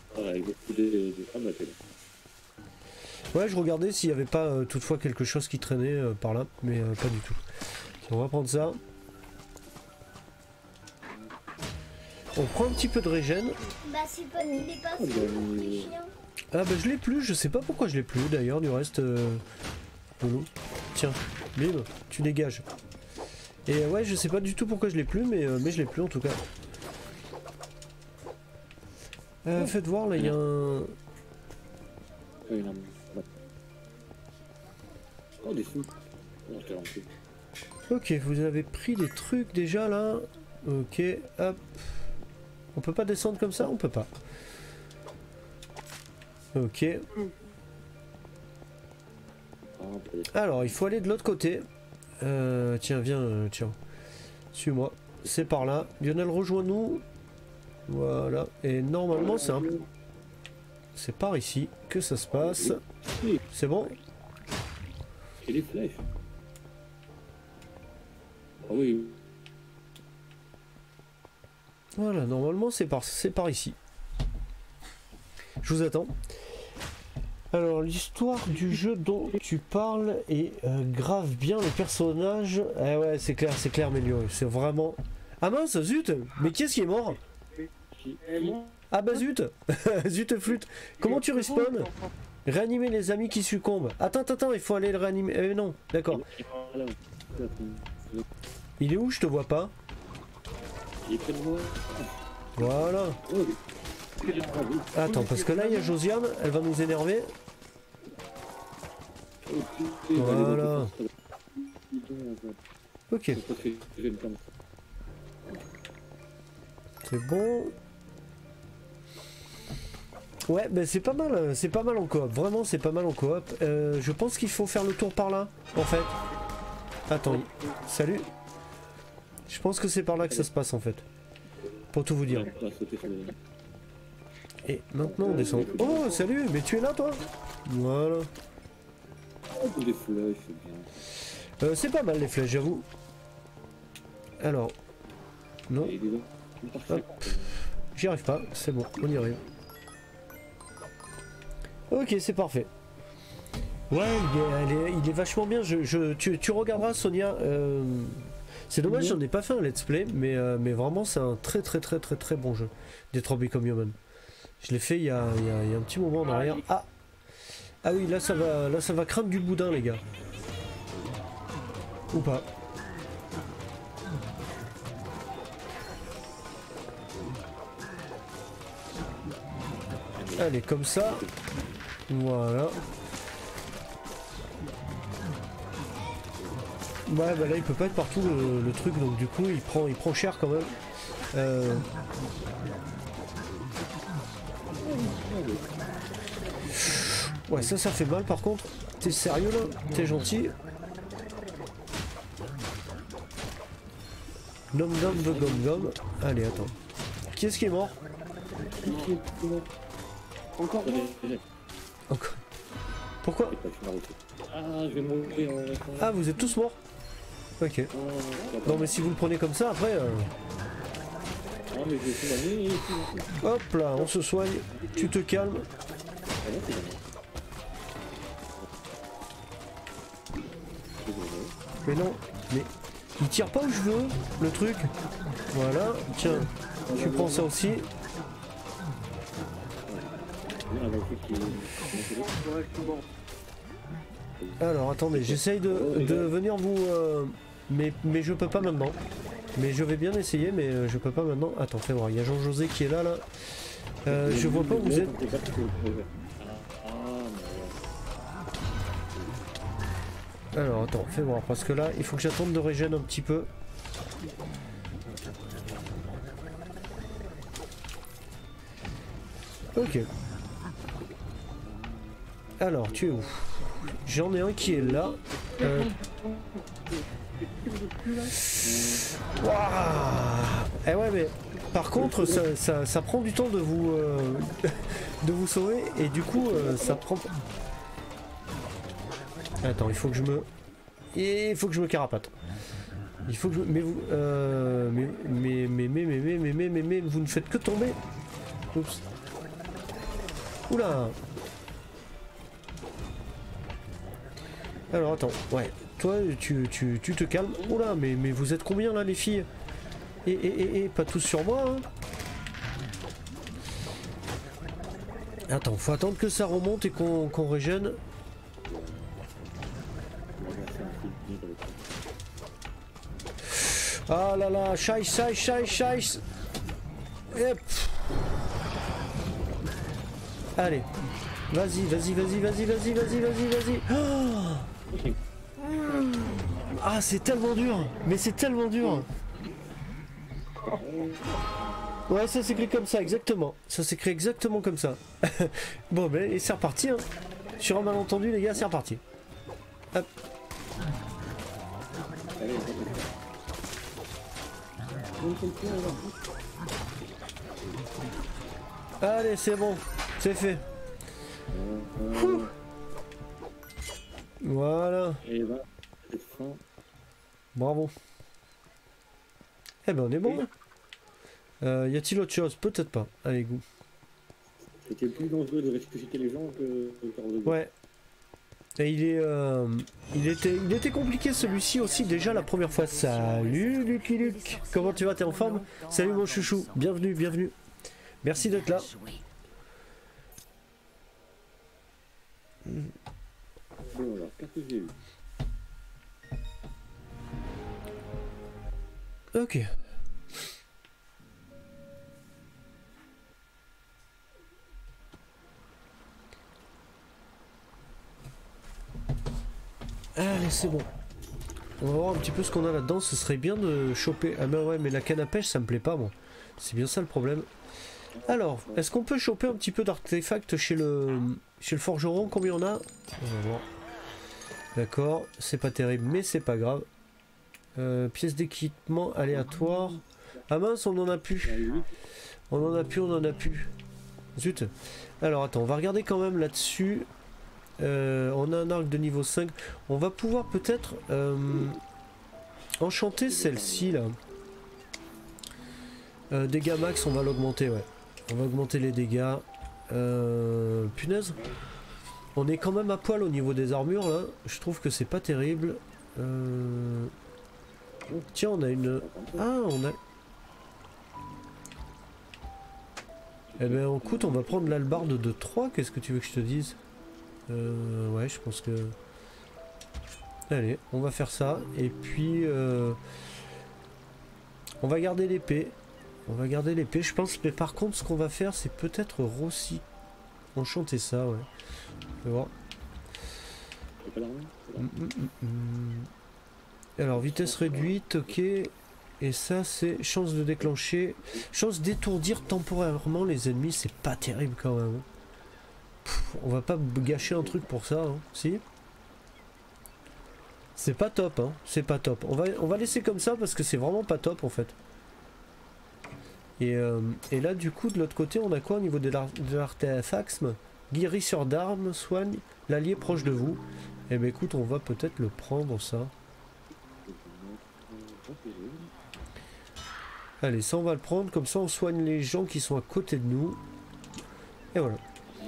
Ouais, je regardais s'il y avait pas euh, toutefois quelque chose qui traînait euh, par là, mais euh, pas du tout. On va prendre ça. On prend un petit peu de régène.
Bah c'est pas il est pas les chiens.
Ah bah je l'ai plus, je sais pas pourquoi je l'ai plus d'ailleurs, du reste euh... Lolo. Tiens, bim, tu dégages. Et ouais, je sais pas du tout pourquoi je l'ai plus, mais, euh, mais je l'ai plus en tout cas. Euh, faites voir, là il y a un... Ok, vous avez pris des trucs déjà là. Ok, hop. On peut pas descendre comme ça? On peut pas. Ok. Alors, il faut aller de l'autre côté. Euh, tiens, viens, euh, tiens. Suis-moi. C'est par là. Lionel, rejoins-nous. Voilà. Et normalement, c'est un... C'est par ici que ça se passe. C'est bon?
Et les flèches. Ah oui.
Voilà, normalement, c'est par... c'est par ici. Je vous attends. Alors, l'histoire du jeu dont tu parles est euh, grave bien. Les personnages... Eh ouais, c'est clair, c'est clair, Mélio. C'est vraiment... Ah mince, zut! Mais qui est-ce qui est mort? Ah bah zut. Zut flûte. Comment tu respawns? Réanimer les amis qui succombent. Attends, attends, il faut aller le réanimer. Euh, non, d'accord. Il est où? Je te vois pas.
Il est près de moi.
Voilà. Attends, parce que là, il y a Josiane. Elle va nous énerver. Voilà. Ok. C'est bon. Ouais, ben c'est pas mal, c'est pas mal en coop, vraiment c'est pas mal en coop. Euh, je pense qu'il faut faire le tour par là, en fait. Attends, salut. Je pense que c'est par là que ça se passe en fait. Pour tout vous dire. Et maintenant on descend. Oh, salut, mais tu es là toi? Voilà. Euh, c'est pas mal les flèches, j'avoue. Alors. Non. J'y arrive pas, c'est bon, on y arrive. Ok, c'est parfait. Ouais, il est, il est, il est vachement bien. Je, je, tu, tu regarderas, Sonia. Euh, c'est dommage, j'en ai pas fait un let's play, mais, euh, mais vraiment, c'est un très très très très très bon jeu. Detroit Become Human. Je l'ai fait il y, a, il, y a, il y a un petit moment en arrière. Ah, ah oui, là ça va, là ça va craindre du boudin, les gars. Ou pas. Allez, comme ça. Voilà. Ouais, bah là il peut pas être partout le, le truc, donc du coup il prend, il prend cher quand même. Euh... Ouais, ça, ça fait mal par contre. T'es sérieux là? T'es gentil? Nom nom de gomme gomme. Allez, attends. Qui est-ce qui est mort?
Encore
Encore. Pourquoi?
Ah, je vais mourir en restant.
Ah, vous êtes tous morts? Ok. Non, mais si vous le prenez comme ça, après... Euh...
Ah, mais je vais soigner ici.
Hop là, on se soigne. Tu te calmes. Mais non, mais... Il tire pas où je veux, le truc. Voilà, tiens. Tu prends ça aussi. Alors attendez, j'essaye de, de venir vous... Euh, mais, mais je peux pas maintenant. Mais je vais bien essayer, mais je peux pas maintenant. Attends, fais voir, il y a Jean-José qui est là, là. Euh, je vois pas où vous êtes. Alors attends, fais voir, parce que là, il faut que j'attende de régène un petit peu. Ok. Alors, tu es où? J'en ai un qui est là. Euh... Waouh. Eh ouais, mais par contre, ça, ça, ça prend du temps de vous euh, de vous sauver et du coup, euh, ça prend. Attends, il faut que je me, il faut que je me carapate. Il faut que je, mais vous, euh... mais mais mais mais mais mais mais mais mais mais vous ne faites que tomber. Oups. Oula. Alors attends, ouais. Toi, tu, tu, tu te calmes. Oula, mais, mais vous êtes combien là, les filles? Et, et, et, et pas tous sur moi, hein. Attends, faut attendre que ça remonte et qu'on qu'on régène. Ah là là, chai, chai, chai, chai. Hop. Allez. Vas-y, vas-y, vas-y, vas-y, vas-y, vas-y, vas-y, vas-y. Oh, ah, c'est tellement dur. Mais c'est tellement dur. Ouais, ça s'écrit comme ça, exactement. Ça s'écrit exactement comme ça. Bon, ben, et c'est reparti. Hein. Sur un malentendu, les gars, c'est reparti. Hop. Allez, c'est bon. C'est fait. Ouh. Voilà. Bravo. Eh ben on est bon. Euh, y a-t-il autre chose? Peut-être pas. Allez, goût.
C'était plus dangereux de ressusciter les gens que de faire le.
Ouais. Et il est, euh, il était, il était compliqué celui-ci aussi déjà la première fois. Salut Lucky Luke. Comment tu vas? T'es en forme? Salut mon chouchou. Bienvenue, bienvenue. Merci d'être là.
Bon alors, qu'est-ce que j'ai eu?
Ok. Allez, c'est bon. On va voir un petit peu ce qu'on a là-dedans. Ce serait bien de choper... Ah mais ouais, mais la canne à pêche, ça me plaît pas, moi. C'est bien ça le problème. Alors, est-ce qu'on peut choper un petit peu d'artefacts chez le... chez le forgeron? Combien on a? On va voir. D'accord, c'est pas terrible, mais c'est pas grave. Euh, pièces d'équipement aléatoires. Ah mince, on en a plus. On en a plus, on en a plus. Zut. Alors attends, on va regarder quand même là-dessus. Euh, on a un arc de niveau cinq. On va pouvoir peut-être euh, enchanter celle-ci là. Euh, dégâts max, on va l'augmenter, ouais. On va augmenter les dégâts. Euh, punaise. On est quand même à poil au niveau des armures là. Je trouve que c'est pas terrible. Euh... Tiens, on a une... Ah, on a... Eh ben, écoute, on va prendre l'albarde de trois. Qu'est-ce que tu veux que je te dise? euh, Ouais, je pense que... Allez, on va faire ça. Et puis... Euh... On va garder l'épée. On va garder l'épée, je pense. Mais par contre, ce qu'on va faire, c'est peut-être aussi... Enchanter ça, ouais. On va voir. Mm, mm, mm, mm. Alors vitesse réduite, ok. Et ça c'est chance de déclencher. Chance d'étourdir temporairement les ennemis, c'est pas terrible quand même. Pff, on va pas gâcher un truc pour ça, hein. Si. C'est pas top, hein. C'est pas top. On va, on va laisser comme ça parce que c'est vraiment pas top en fait. Et, euh, et là du coup de l'autre côté on a quoi au niveau de l'artefact? Guérisseur d'armes, soigne l'allié proche de vous. Eh ben écoute, on va peut-être le prendre ça. Allez, ça on va le prendre, comme ça on soigne les gens qui sont à côté de nous. Et voilà.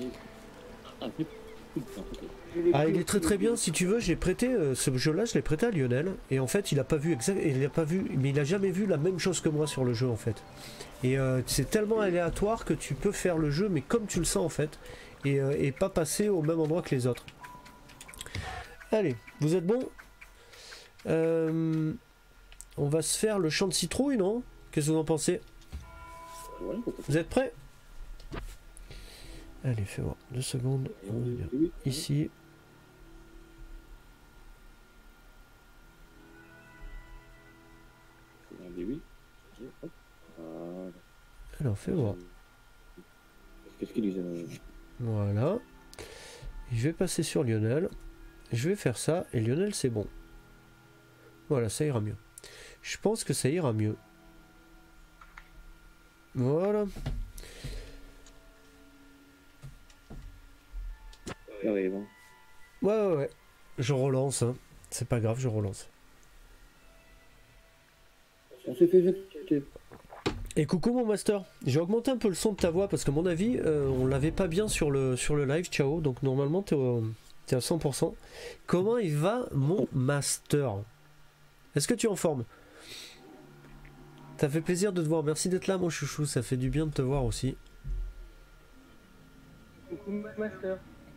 Ah, il est très très bien, si tu veux, j'ai prêté euh, ce jeu-là, je l'ai prêté à Lionel, et en fait il a pas vu exact, il a pas vu, mais il a jamais vu la même chose que moi sur le jeu en fait. Et euh, c'est tellement aléatoire que tu peux faire le jeu, mais comme tu le sens en fait, et, euh, et pas passer au même endroit que les autres. Allez, vous êtes bons? euh, On va se faire le champ de citrouille, non? Qu'est-ce que vous en pensez? Vous êtes prêts? Allez, fais voir, deux secondes, on va venir ici. Alors, fais voir.
Qu'est-ce qu'il disait?
Voilà. Je vais passer sur Lionel. Je vais faire ça, et Lionel, c'est bon. Voilà, ça ira mieux. Je pense que ça ira mieux. Voilà.
Ah ouais, bon.
Ouais, ouais, ouais. Je relance, hein. C'est pas grave, je relance.
On s'est fait jeter.
Et coucou mon master. J'ai augmenté un peu le son de ta voix parce que à mon avis, euh, on l'avait pas bien sur le, sur le live, ciao. Donc normalement, t'es es à cent pour cent. Comment il va mon master? Est-ce que tu es en forme? Ça fait plaisir de te voir. Merci d'être là, mon chouchou. Ça fait du bien de te voir aussi.
Coucou master.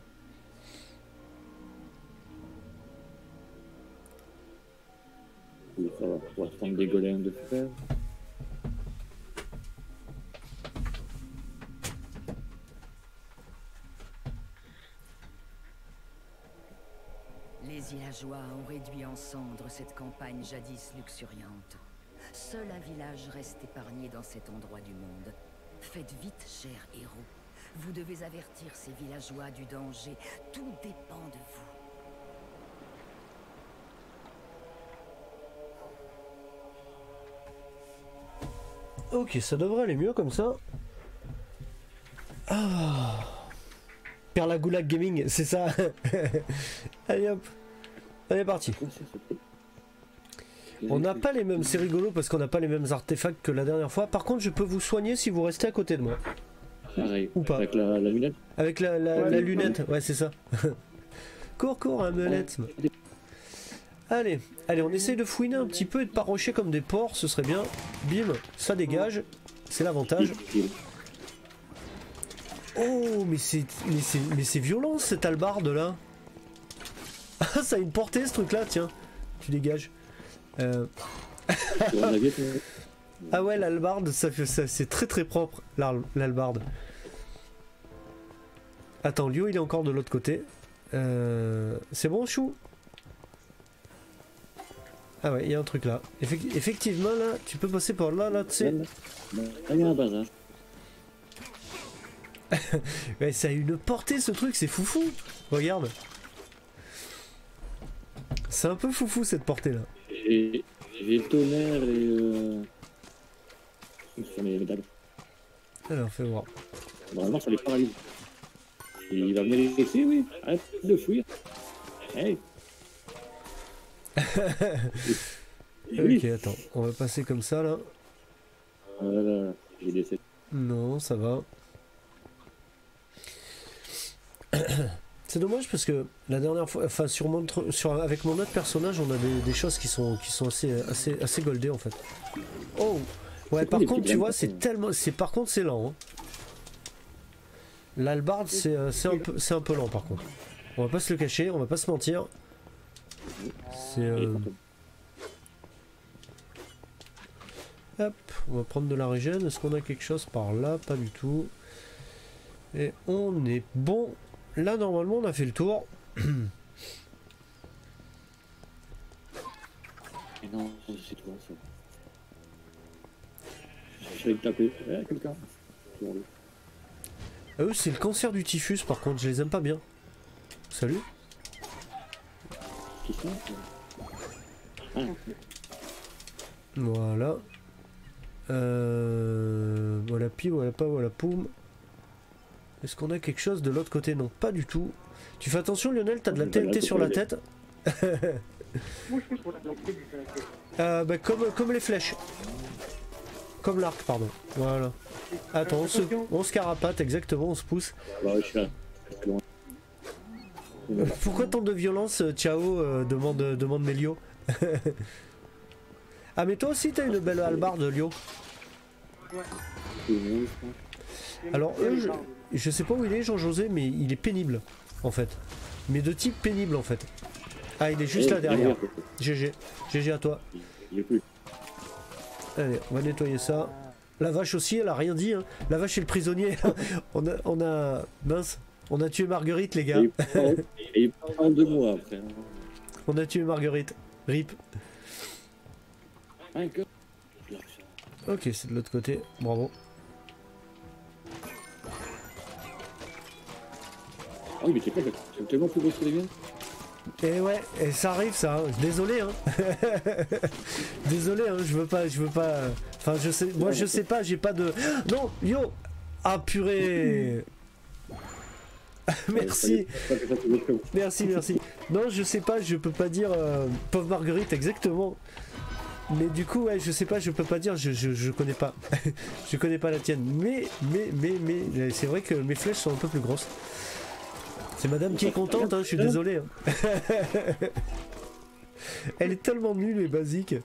Oui, ça va, on va se prendre des golems de fer.
Les villageois ont réduit en cendres cette campagne jadis luxuriante. Seul un village reste épargné dans cet endroit du monde. Faites vite, chers héros. Vous devez avertir ces villageois du danger. Tout dépend de vous.
Ok, ça devrait aller mieux comme ça. Ah. Perla Goulag Gaming, c'est ça. Allez hop. On est parti. On n'a pas les mêmes, c'est rigolo parce qu'on n'a pas les mêmes artefacts que la dernière fois. Par contre, je peux vous soigner si vous restez à côté de moi.
Pareil.
Ou pas.
Avec la, la lunette.
Avec la, la,
ouais,
la
ouais,
lunette, ouais, c'est ça. Cours, cours, un melette. Allez, allez, on essaye de fouiner un petit peu et de pas rocher comme des porcs, ce serait bien. Bim, ça dégage, c'est l'avantage. Oh, mais c'est mais c'est mais c'est violent cette hallebarde là. Ah, ça a une portée ce truc là, tiens. Tu dégages. Euh... ah ouais, l'hallebarde, ça fait ça, c'est très très propre l'hallebarde. Attends, Lio il est encore de l'autre côté. Euh... C'est bon, chou? Ah ouais, il y a un truc là. Effect effectivement là, tu peux passer par là, là, tu sais.
Il y a un bazar.
Ouais, ça a une portée ce truc, c'est foufou. Regarde. C'est un peu foufou cette portée là.
J'ai le tonnerre et euh... sur les médailles.
Alors fais voir.
Normalement ça les paralyse. Et il va venir les laisser, oui. Arrête de fuir. Hey.
Ok, attends, on va passer comme ça là.
Voilà, j'ai laissé.
Non, ça va. C'est dommage parce que la dernière fois, enfin sur mon, sur, avec mon autre personnage, on a des, des choses qui sont qui sont assez assez assez goldées en fait. Oh, ouais. Par contre, tu vois, c'est tellement, c'est par contre c'est lent. Hein. L'hallebarde, c'est c'est un peu c'est un peu lent par contre. On va pas se le cacher, on va pas se mentir. C'est euh... hop, on va prendre de la régène. Est-ce qu'on a quelque chose par là? Pas du tout. Et on est bon. Là normalement on a fait le tour.
Mais non, c'est toi ça. J'essaie de taper. Eh, quelqu'un.
Ah, eux, c'est le cancer du typhus, par contre, je les aime pas bien. Salut.
Qui ça? Ah.
Voilà. Euh... Voilà pi, voilà pas, voilà poum. Est-ce qu'on a quelque chose de l'autre côté? Non, pas du tout. Tu fais attention Lionel, t'as de la T N T sur la tête. euh, bah, comme, comme les flèches. Comme l'arc, pardon. Voilà. Attends, on se, on se carapate, exactement, on se pousse.
Bah, je suis là.
Euh, pourquoi tant de violence, Ciao, euh, demande, demande Mélio. Ah mais toi aussi t'as une belle hallebarde, Lio. Alors eux, je, je sais pas où il est Jean-José, mais il est pénible, en fait. Mais de type pénible, en fait. Ah, il est juste là derrière. G G. G G à toi.
Il est plus.
Allez, on va nettoyer ça. La vache aussi, elle a rien dit, hein. La vache est le prisonnier. on a... On a... Mince. On a tué Marguerite, les gars.
Et il prend en deux mois après.
On a tué Marguerite. Rip. Ok, c'est de l'autre côté. Bravo.
Ah oui, mais c'est quoi, c'est tellement plus beau que les miens.
Et ouais, et ça arrive ça, hein. Désolé hein. Désolé hein, je veux pas, je veux pas. Enfin je sais, moi je sais pas, j'ai pas de. Non, yo. Ah purée. Merci. Merci, merci. Non, je sais pas, je peux pas dire euh, pauvre Marguerite exactement. Mais du coup, ouais, je sais pas, je peux pas dire, je, je, je connais pas. Je connais pas la tienne. Mais, mais, mais, mais, c'est vrai que mes flèches sont un peu plus grosses. C'est madame qui est contente, hein, je suis désolé. Hein. Elle est tellement nulle et basique.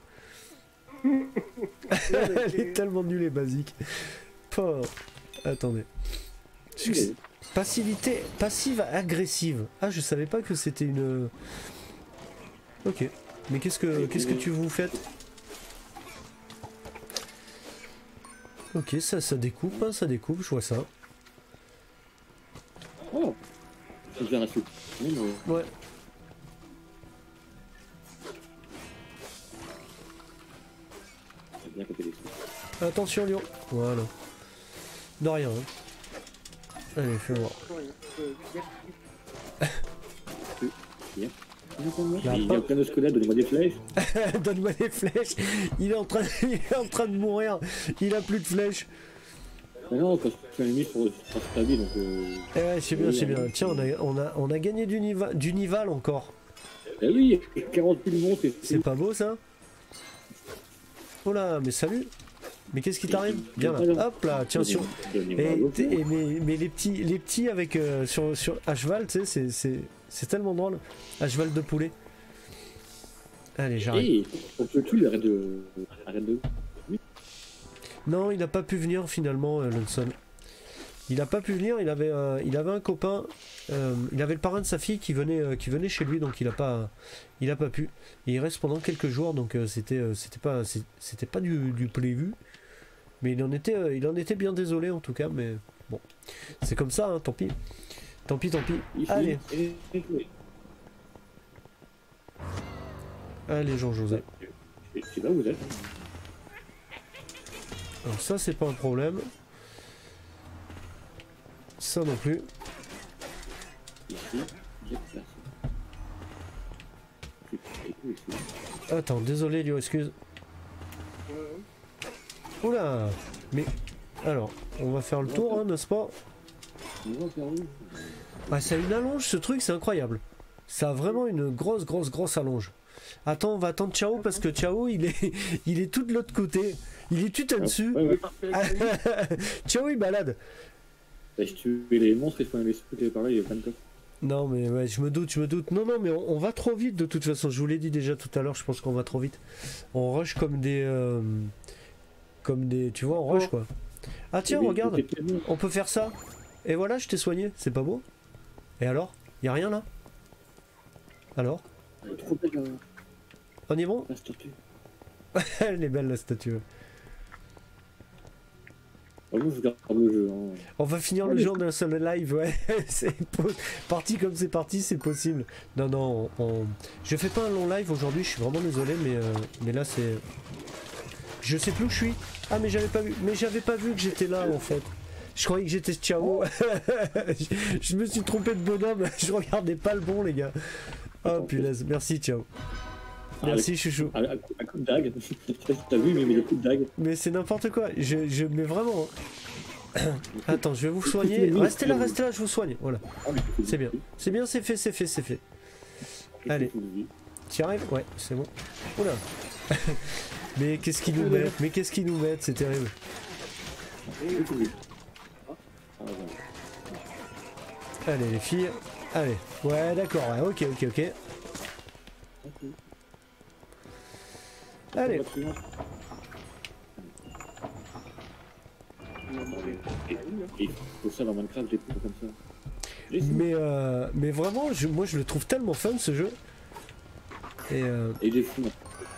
Elle est tellement nulle et basique. Oh. Attendez. Succès. Passivité, passive agressive. Ah, je savais pas que c'était une... Ok. Mais qu'est-ce que qu'est-ce que tu vous faites? Ok, ça, ça découpe, hein, ça découpe, je vois ça.
Oh, je viens la soupe.
Ouais.
Bien côté des soupes.
Attention, Lyon. Voilà. De rien. Hein. Allez, fais voir.
Bah, il y a plein de squelettes, donnez-moi des flèches.
Donne-moi des flèches. Il est en train, il est en train de mourir. Il a plus de flèches.
Mais non, quand je fais un ennemi pour ta vie, donc. Euh...
Eh ouais, c'est bien, c'est bien. Tiens, on a, on a, on a gagné du nival, du nival encore.
Eh oui, quarante mille monstres.
C'est pas beau ça? Oh là, mais salut. Mais qu'est-ce qui t'arrive? Viens là. Hop là, tiens sur. Et, et mais, mais les petits, les petits avec euh, sur sur à cheval, tu sais, c'est c'est tellement drôle. À cheval de poulet. Allez, j'arrive.
Hey, on peut plus arrête de arrête de.
Non, il n'a pas pu venir finalement, euh, Lunson. Il n'a pas pu venir. Il avait, euh, il avait un copain. Euh, il avait le parrain de sa fille qui venait, euh, qui venait chez lui, donc il a pas, il a pas pu. Et il reste pendant quelques jours, donc euh, c'était, euh, c'était pas, c'était pas du, du prévu. Mais il en était, euh, il en était bien désolé en tout cas. Mais bon, c'est comme ça, hein, tant pis. Tant pis, tant pis. Allez. Allez, Jean-José.
C'est là où vous êtes.
Alors ça, c'est pas un problème. Ça non plus. Attends, désolé, Lio, excuse. Oula. Mais... Alors, on va faire le tour, hein, n'est-ce pas? Ah, ça a une allonge, ce truc, c'est incroyable. Ça a vraiment une grosse, grosse, grosse allonge. Attends, on va attendre Ciao, parce que Ciao, il est, il est tout de l'autre côté. Il est tout au-dessus. Ciao, il balade.
Bah, si tu veux les monstres, il faut les sauter par là, il y a plein de coffres.
Non, mais ouais, je me doute, je me doute. Non, non, mais on, on va trop vite de toute façon. Je vous l'ai dit déjà tout à l'heure, je pense qu'on va trop vite. On rush comme des... Euh, comme des... Tu vois, on rush, quoi. Ah tiens, regarde, on peut faire ça. Et voilà, je t'ai soigné, c'est pas beau? Et alors? Y'a rien là? Alors?
Elle est trop belle, euh...
On y est bon?
La statue.
Elle est belle la statue.
Oh, Franchement, je garde le jeu. Hein.
On va finir le jeu d'un seul live, ouais. C'est parti comme c'est parti, c'est possible. Non, non, on, on... je fais pas un long live aujourd'hui, je suis vraiment désolé, mais, euh, mais là c'est... Je sais plus où je suis. Ah, mais j'avais pas vu, mais j'avais pas vu que j'étais là en fait. Je croyais que j'étais Ciao. je, je me suis trompé de bonhomme, je regardais pas le bon, les gars. Oh punaise, merci, ciao. Merci, chouchou.
Un coup de dague. Je sais pas si t'as vu, mais le coup de dague.
Mais c'est n'importe quoi, je, je mets vraiment. Attends, je vais vous soigner. Restez là, restez là, je vous soigne. Voilà. C'est bien. C'est bien, c'est fait, c'est fait, c'est fait. Allez. Tu arrives? Ouais, c'est bon. Oula. Mais qu'est-ce qu'ils nous mettent? Mais qu'est-ce qu'ils nous mettent? C'est terrible. Allez, les filles. Allez. Ouais, d'accord, ouais, ok, ok, ok. Allez.
Il faut ça dans Minecraft, des trucs comme ça.
Mais, euh, mais vraiment, je, moi je le trouve tellement fun ce jeu. Et, euh...
Et il est fou.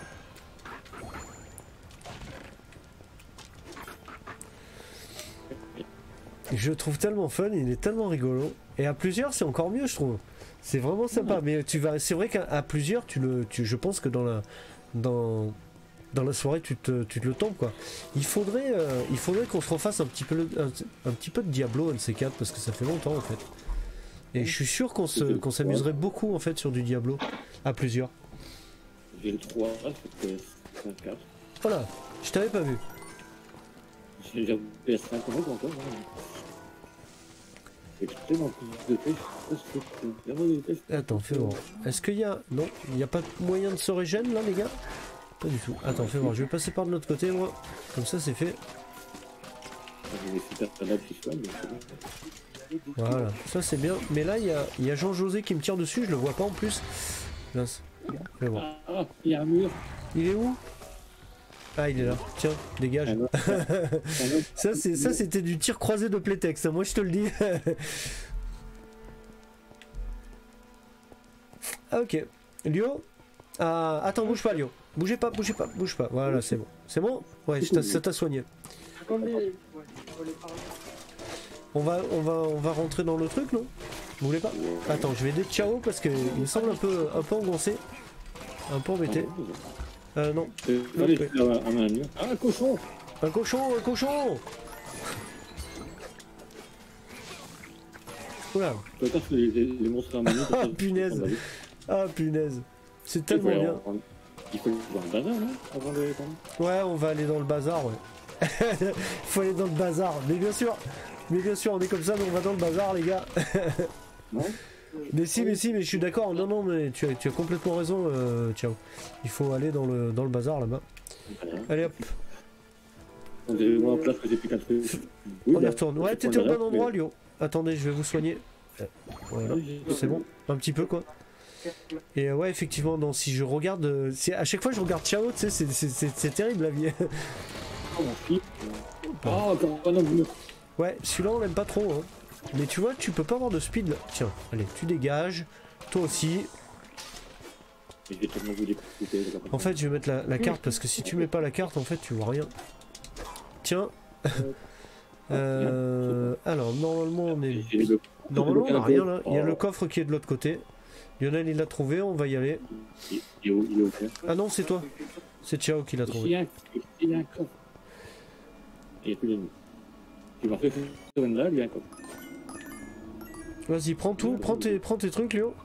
Je le trouve tellement fun, il est tellement rigolo. Et à plusieurs, c'est encore mieux, je trouve. C'est vraiment sympa. Ouais. Mais tu vas, c'est vrai qu'à plusieurs, tu le, tu, je pense que dans la, dans, dans la soirée, tu te, tu te le tombes quoi. Il faudrait, euh, il faudrait qu'on se refasse un petit peu, un, un petit peu de Diablo, un de ces quatre, parce que ça fait longtemps en fait. Et je suis sûr qu'on se, qu'on s'amuserait beaucoup en fait sur du Diablo à plusieurs.
J'ai le trois, c'était le quatre.
Voilà, je t'avais pas vu.
J'ai le P S cinq encore.
Attends, fais voir. Est-ce qu'il y a... Non, il n'y a pas de moyen de se régène là les gars? Pas du tout. Attends, fais voir, je vais passer par de l'autre côté moi. Comme ça c'est fait. Voilà, ça c'est bien. Mais là il y a, il y a Jean-José qui me tire dessus, je le vois pas en plus. Là, fais voir.
Ah, il y a un mur.
Il est où? Ah, il est là. Tiens, dégage. ça, c'est, ça, c'était du tir croisé de Playtex. Moi, je te le dis. Ah, ok. Lio. Ah, attends, bouge pas, Lio. Bougez pas, bougez pas, bouge pas. Voilà, c'est bon. C'est bon? Ouais, ça t'a soigné. On va, on va, on va rentrer dans le truc, non? Vous voulez pas? Attends, je vais aider Ciao parce qu'il me semble un peu, un peu engoncé, un peu embêté. Euh, non.
Euh, allez, un, un, un, ah, un cochon.
Un cochon, un cochon. Oula.
Les, les, les monstres à manu,
ah, punaise. Ah, punaise. C'est tellement bien.
En, il faut aller dans le bazar, non? Avant de...
Ouais, on va aller dans le bazar, ouais. Il faut aller dans le bazar. Mais bien sûr, mais bien sûr, on est comme ça, mais on va dans le bazar, les gars.
Non?
Mais si, mais si, mais je suis d'accord. Non, non, mais tu as, tu as complètement raison. Euh, ciao. Il faut aller dans le, dans le bazar là-bas. Allez hop.
On est en place que j'ai plus qu'un truc.
Oui, on y retourne. Ouais, t'étais au bon endroit, Lio. Attendez, je vais vous soigner. Voilà, c'est bon. Un petit peu quoi. Et euh, ouais, effectivement, non, si je regarde. Euh, à chaque fois que je regarde Ciao, tu sais, c'est terrible la vie.
Oh mon fils. Oh, encore un homme.
Ouais, celui-là on l'aime pas trop. Hein. Mais tu vois, tu peux pas avoir de speed là. Tiens, allez, tu dégages. Toi aussi. En fait, je vais mettre la, la carte parce que si tu mets pas la carte, en fait, tu vois rien. Tiens. euh, alors, normalement, on est. Normalement, on a rien là. Il y a le coffre qui est de l'autre côté. Lionel, il l'a trouvé, on va y aller. Ah non, c'est toi. C'est Ciao qui l'a trouvé.
Il y a un coffre. Il n'y a plus d'ennemis. Tu vas faire sur une là, il y a un coffre.
Vas-y, prends tout, prends tes, prends tes trucs, Léo.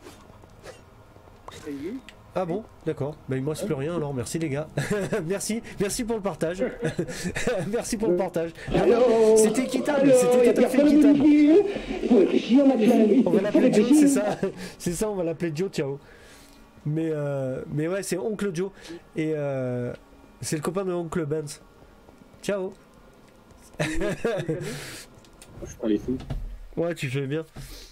Ah bon, d'accord. Bah il me reste plus rien alors, merci les gars. merci, merci pour le partage. merci pour le partage. C'était équitable, c'était tout à fait équitable. On va l'appeler Joe, c'est ça. C'est ça, on va l'appeler Joe, ciao. Mais, euh, mais ouais, c'est Oncle Joe. Et euh, c'est le copain de Oncle Benz. Ciao.
Je prends les fous.
Ouais, tu fais bien.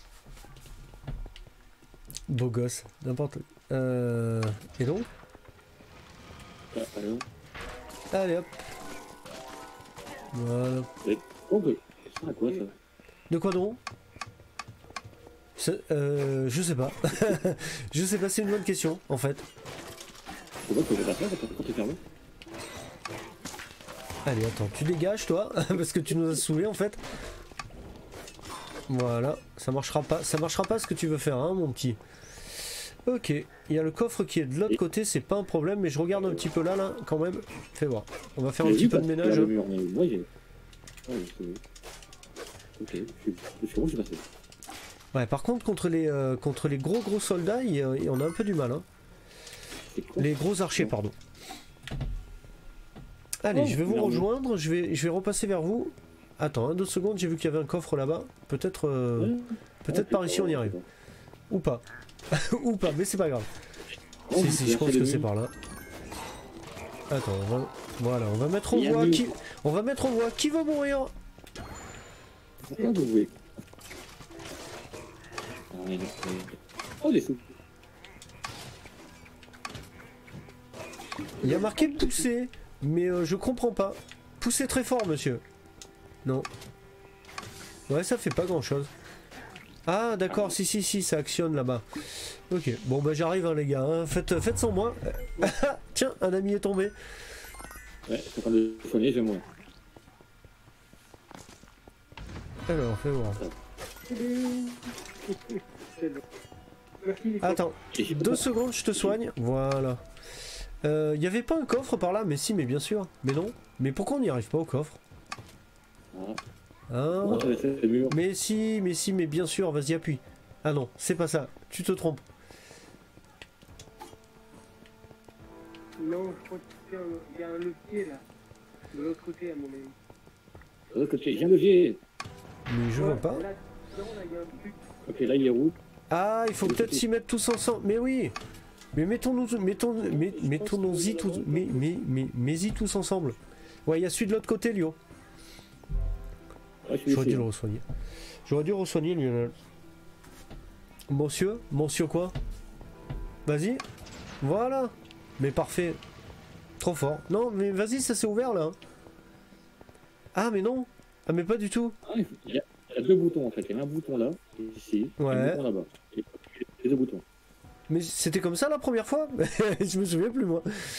Beau gosse, n'importe. Euh... Et donc
ah,
allez hop. Voilà.
Et... Oh, mais... ça quoi ça?
De quoi donc? euh, Je sais pas. Je sais pas, c'est une bonne question en fait.
Pourquoi tu veux pas faire quand t'es fermé?
Allez, attends, tu dégages toi, parce que tu nous as saoulés en fait. Voilà, ça marchera pas, ça marchera pas ce que tu veux faire, hein, mon petit. Ok, il y a le coffre qui est de l'autre côté, c'est pas un problème, mais je regarde un petit peu là, là, quand même. Fais voir. On va faire un petit peu de ménage.
Le mur, mais moi, j'ai... Ouais, ok, je suis, je suis où, je suis passé.
Ouais, par contre, contre les, euh, contre les gros gros soldats, il, euh, on a un peu du mal. Hein. Les gros archers, pardon. Allez, oh, je vais vous merde. rejoindre, je vais, je vais repasser vers vous. Attends, hein, deux secondes, j'ai vu qu'il y avait un coffre là-bas. Peut-être euh, ouais. peut-être ouais, par ici on y arrive. Ou pas. Ou pas, mais c'est pas grave. Oh, si, si, je pense que c'est par là. Attends, on va... voilà, on va mettre en voie qui... On va mettre en voie qui va mourir.
Pourquoi vous voulez? Oh, des sous.
Il y a marqué pousser, mais euh, je comprends pas. Poussez très fort, monsieur. Non. Ouais, ça fait pas grand chose. Ah, d'accord, si, si, si, ça actionne là-bas. Ok, bon, bah j'arrive, hein, les gars. Hein. Faites, faites sans moi. Tiens, un ami est tombé.
Ouais, c'est pas le soigner, c'est moi.
Alors, fais voir. Attends, deux secondes, je te soigne. Voilà. Il euh, y avait pas un coffre par là? Mais si, mais bien sûr. Mais non. Mais pourquoi on n'y arrive pas au coffre? Ah. Mais si, mais si, mais bien sûr, vas-y, appuie. Ah non, c'est pas ça. Tu te trompes.
Non, je crois qu'il y a un levier là. De l'autre côté, à mon avis.
De l'autre côté, il y a un levier.
Mais je vois pas.
Là, non, là, y a un truc.
Ok, là il est roux.
Ah, il faut peut-être s'y mettre tous ensemble. Mais oui. Mais mettons-nous, mettons, met, mettons-nous-y tous, mais, mais, mais, mais-y tous ensemble. Ouais, il y a celui de l'autre côté, Lio.
Ouais,
j'aurais dû le re-soigner. J'aurais dû re-soigner, Lionel. Monsieur, monsieur quoi? Vas-y. Voilà. Mais parfait. Trop fort. Non, mais vas-y, ça s'est ouvert là. Ah, mais non. Ah, mais pas du tout.
Ah, il y a, il y a deux boutons en fait. Il y a un bouton là, ici,
ouais.
Et un bouton là-bas. Et deux boutons.
Mais c'était comme ça la première fois? Je me souviens plus moi.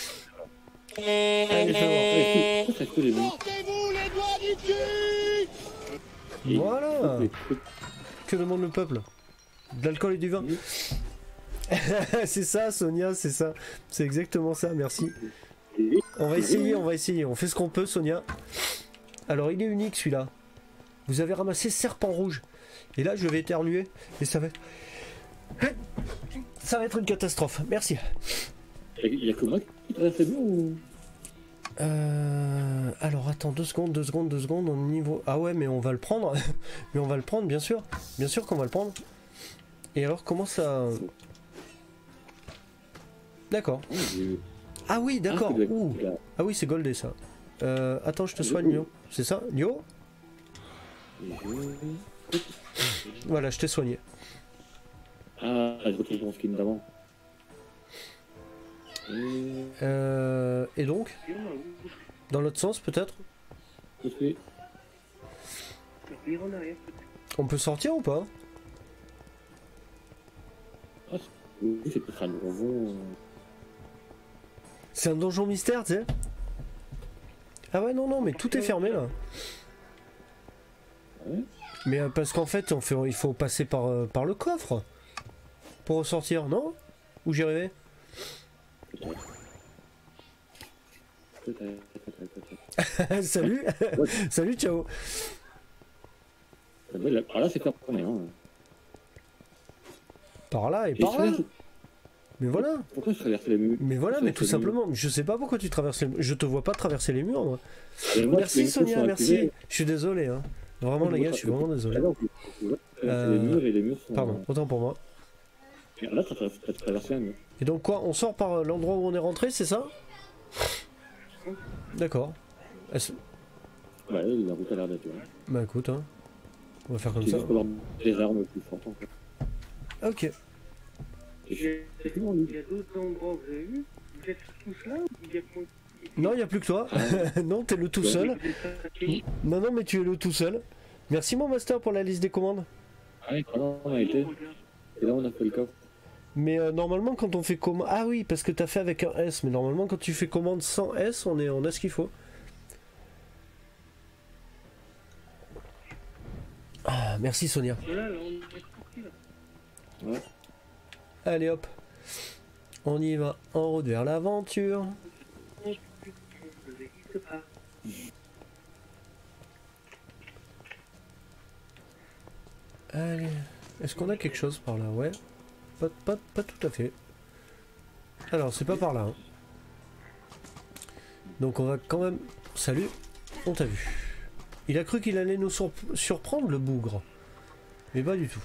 Allez,
portez-vous les doigts du cul.
Voilà. Que demande le peuple? De l'alcool et du vin. C'est ça, Sonia, c'est ça. C'est exactement ça, merci. On va essayer, on va essayer. On fait ce qu'on peut, Sonia. Alors, il est unique celui-là. Vous avez ramassé serpent rouge. Et là, je vais éternuer. Et ça va être... Ça va être une catastrophe. Merci.
Il y a que moi qui traverse le mur ou...
Euh... Alors, attends, deux secondes, deux secondes, deux secondes. Au niveau... Ah ouais, mais on va le prendre. Mais on va le prendre, bien sûr. Bien sûr qu'on va le prendre. Et alors, comment ça... D'accord. Ah oui, d'accord. Ah, ah oui, c'est goldé ça. Euh, attends, je te soigne, Lio. C'est ça, Lio? Voilà, je t'ai soigné.
Ah, je retrouve mon skin d'avant.
Euh, et donc? Dans l'autre sens, peut-être? On peut sortir ou pas?
Ah, c'est peut-être un donjon.
C'est un donjon mystère, tu sais? Ah ouais, non, non, mais tout est fermé là.
Ouais.
Mais euh, parce qu'en fait, on fait, il faut passer par, euh, par le coffre pour ressortir, non? Où j'y rêvais? Salut. Salut, ciao.
Par là, c'est fermé. Hein.
Par là et, et par là. Mais voilà.
Pourquoi je traverse les murs?
Mais voilà, mais tout simplement. Je sais pas pourquoi tu traverses les murs. Je te vois pas traverser les murs, moi. moi merci Sonia, merci. Je suis désolé, hein. Vraiment, les gars, je suis vraiment désolé. Euh... Pardon, autant pour moi.
Là, ça traverse un mur.
Et donc, quoi? On sort par l'endroit où on est rentré, c'est ça? D'accord.
Ouais, la route a l'air d'être.
Bah écoute, hein. On va faire comme ça.
Les armes plus fortes.
Ok.
Il y a d'autres endroits que vous avez vus? Vous êtes tous là ou il y a...
Non, il n'y a plus que toi. Non, t'es le tout seul. Non, non, mais tu es le tout seul. Merci mon master pour la liste des commandes.
Ah oui, on a été. Et là, on a fait le coffre.
Mais euh, normalement, quand on fait commande... Ah oui, parce que t'as fait avec un S. Mais normalement, quand tu fais commande sans S, on, est... on a ce qu'il faut. Ah, merci Sonia.
Voilà, là, on est parti là.
Ouais.
Allez hop. On y va en route vers l'aventure.
Je n'existe pas.
Allez. Est-ce qu'on a quelque chose par là? Ouais. Pas, pas, pas tout à fait. Alors, c'est pas par là. Hein. Donc on va quand même... Salut. On t'a vu. Il a cru qu'il allait nous sur- surprendre, le bougre. Mais pas du tout.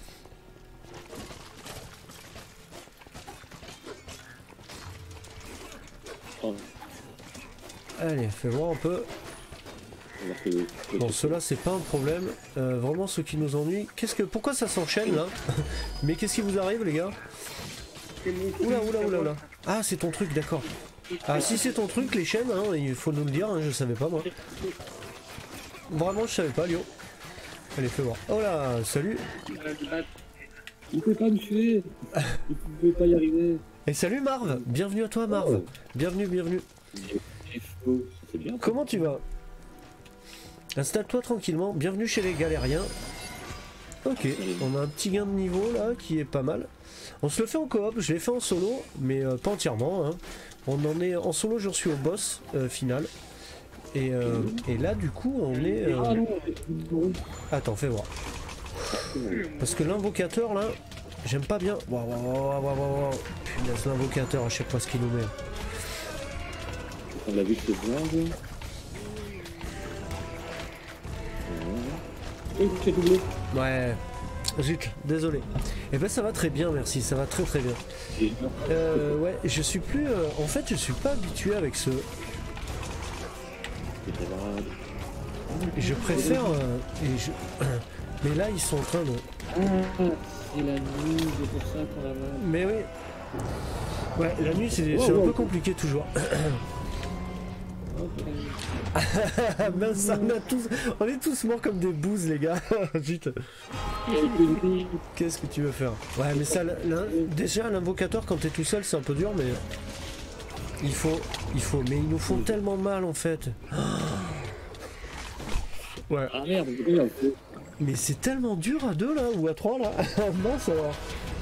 Oh.
Allez, fais voir un peu. Bon, cela c'est pas un problème. Euh, vraiment, ce qui nous ennuie. Qu'est-ce que, pourquoi ça s'enchaîne là? Mais qu'est-ce qui vous arrive, les gars? Oula, oula, oula, oula. Ah, c'est ton truc, d'accord. Ah, si c'est ton truc, les chaînes, hein, il faut nous le dire. Hein, je savais pas moi. Vraiment, je savais pas, Lio. Allez, fais voir. Oh là, salut.
Il pouvait pas me tuer. Il pouvait pas y arriver.
Et salut Marv. Bienvenue à toi, Marv.
Oh.
Bienvenue, bienvenue.
C'est bien.
Comment tu vas? Installe-toi tranquillement, bienvenue chez les galériens. Ok, on a un petit gain de niveau là qui est pas mal. On se le fait en coop, je l'ai fait en solo, mais euh, pas entièrement. Hein. On en est en solo, j'en suis au boss euh, final. Et, euh, et là du coup on est... Euh...
Ah non,
Attends, fais voir. Parce que l'invocateur là, j'aime pas bien. Waouh, waouh, waouh, waouh, waouh. Punaise, l'invocateur à chaque fois ce qu'il nous met.
on l'a vu que c'est blanc. C'est doublé.
Ouais, zut, désolé. Et ben ça va très bien, merci, ça va très très bien. Euh, ouais, je suis plus... euh, en fait, je suis pas habitué avec ce... Je préfère... euh, et je... Mais là, ils sont en train de...
Ah, c'est la nuit, c'est pour ça qu'on a mal.
Mais oui. Ouais, la nuit, c'est c'est un peu compliqué toujours. Mince, on, a tous, on est tous morts comme des bouses, les gars. Zut. Qu'est-ce que tu veux faire? Ouais, mais ça, l'in- déjà, l'invocateur, quand t'es tout seul, c'est un peu dur, mais... Il faut... Il faut... Mais ils nous font tellement mal, en fait. Ouais.
Ah merde, regarde.
Mais c'est tellement dur à deux, là, ou à trois, là. Mince, alors.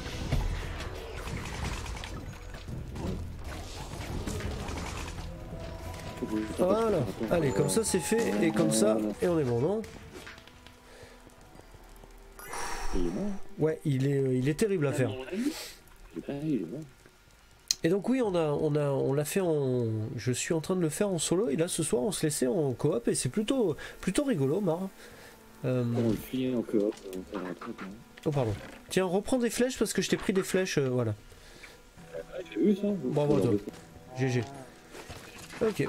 Voilà. Allez, comme ça, c'est fait, et comme ça, et on est bon, non?
Il est mort.
Ouais, il est, euh, il est terrible à faire.
Ah, il est mort.
Et donc oui, on a, on a, on l'a fait en, je suis en train de le faire en solo et là ce soir on se laissait en coop et c'est plutôt, plutôt rigolo, Mar. Euh...
On le finit en coop, on va faire un truc. Hein.
Oh pardon. Tiens, reprends des flèches parce que je t'ai pris des flèches, euh, voilà.
Ah, j'ai vu ça.
Bravo à toi. G G. Ok.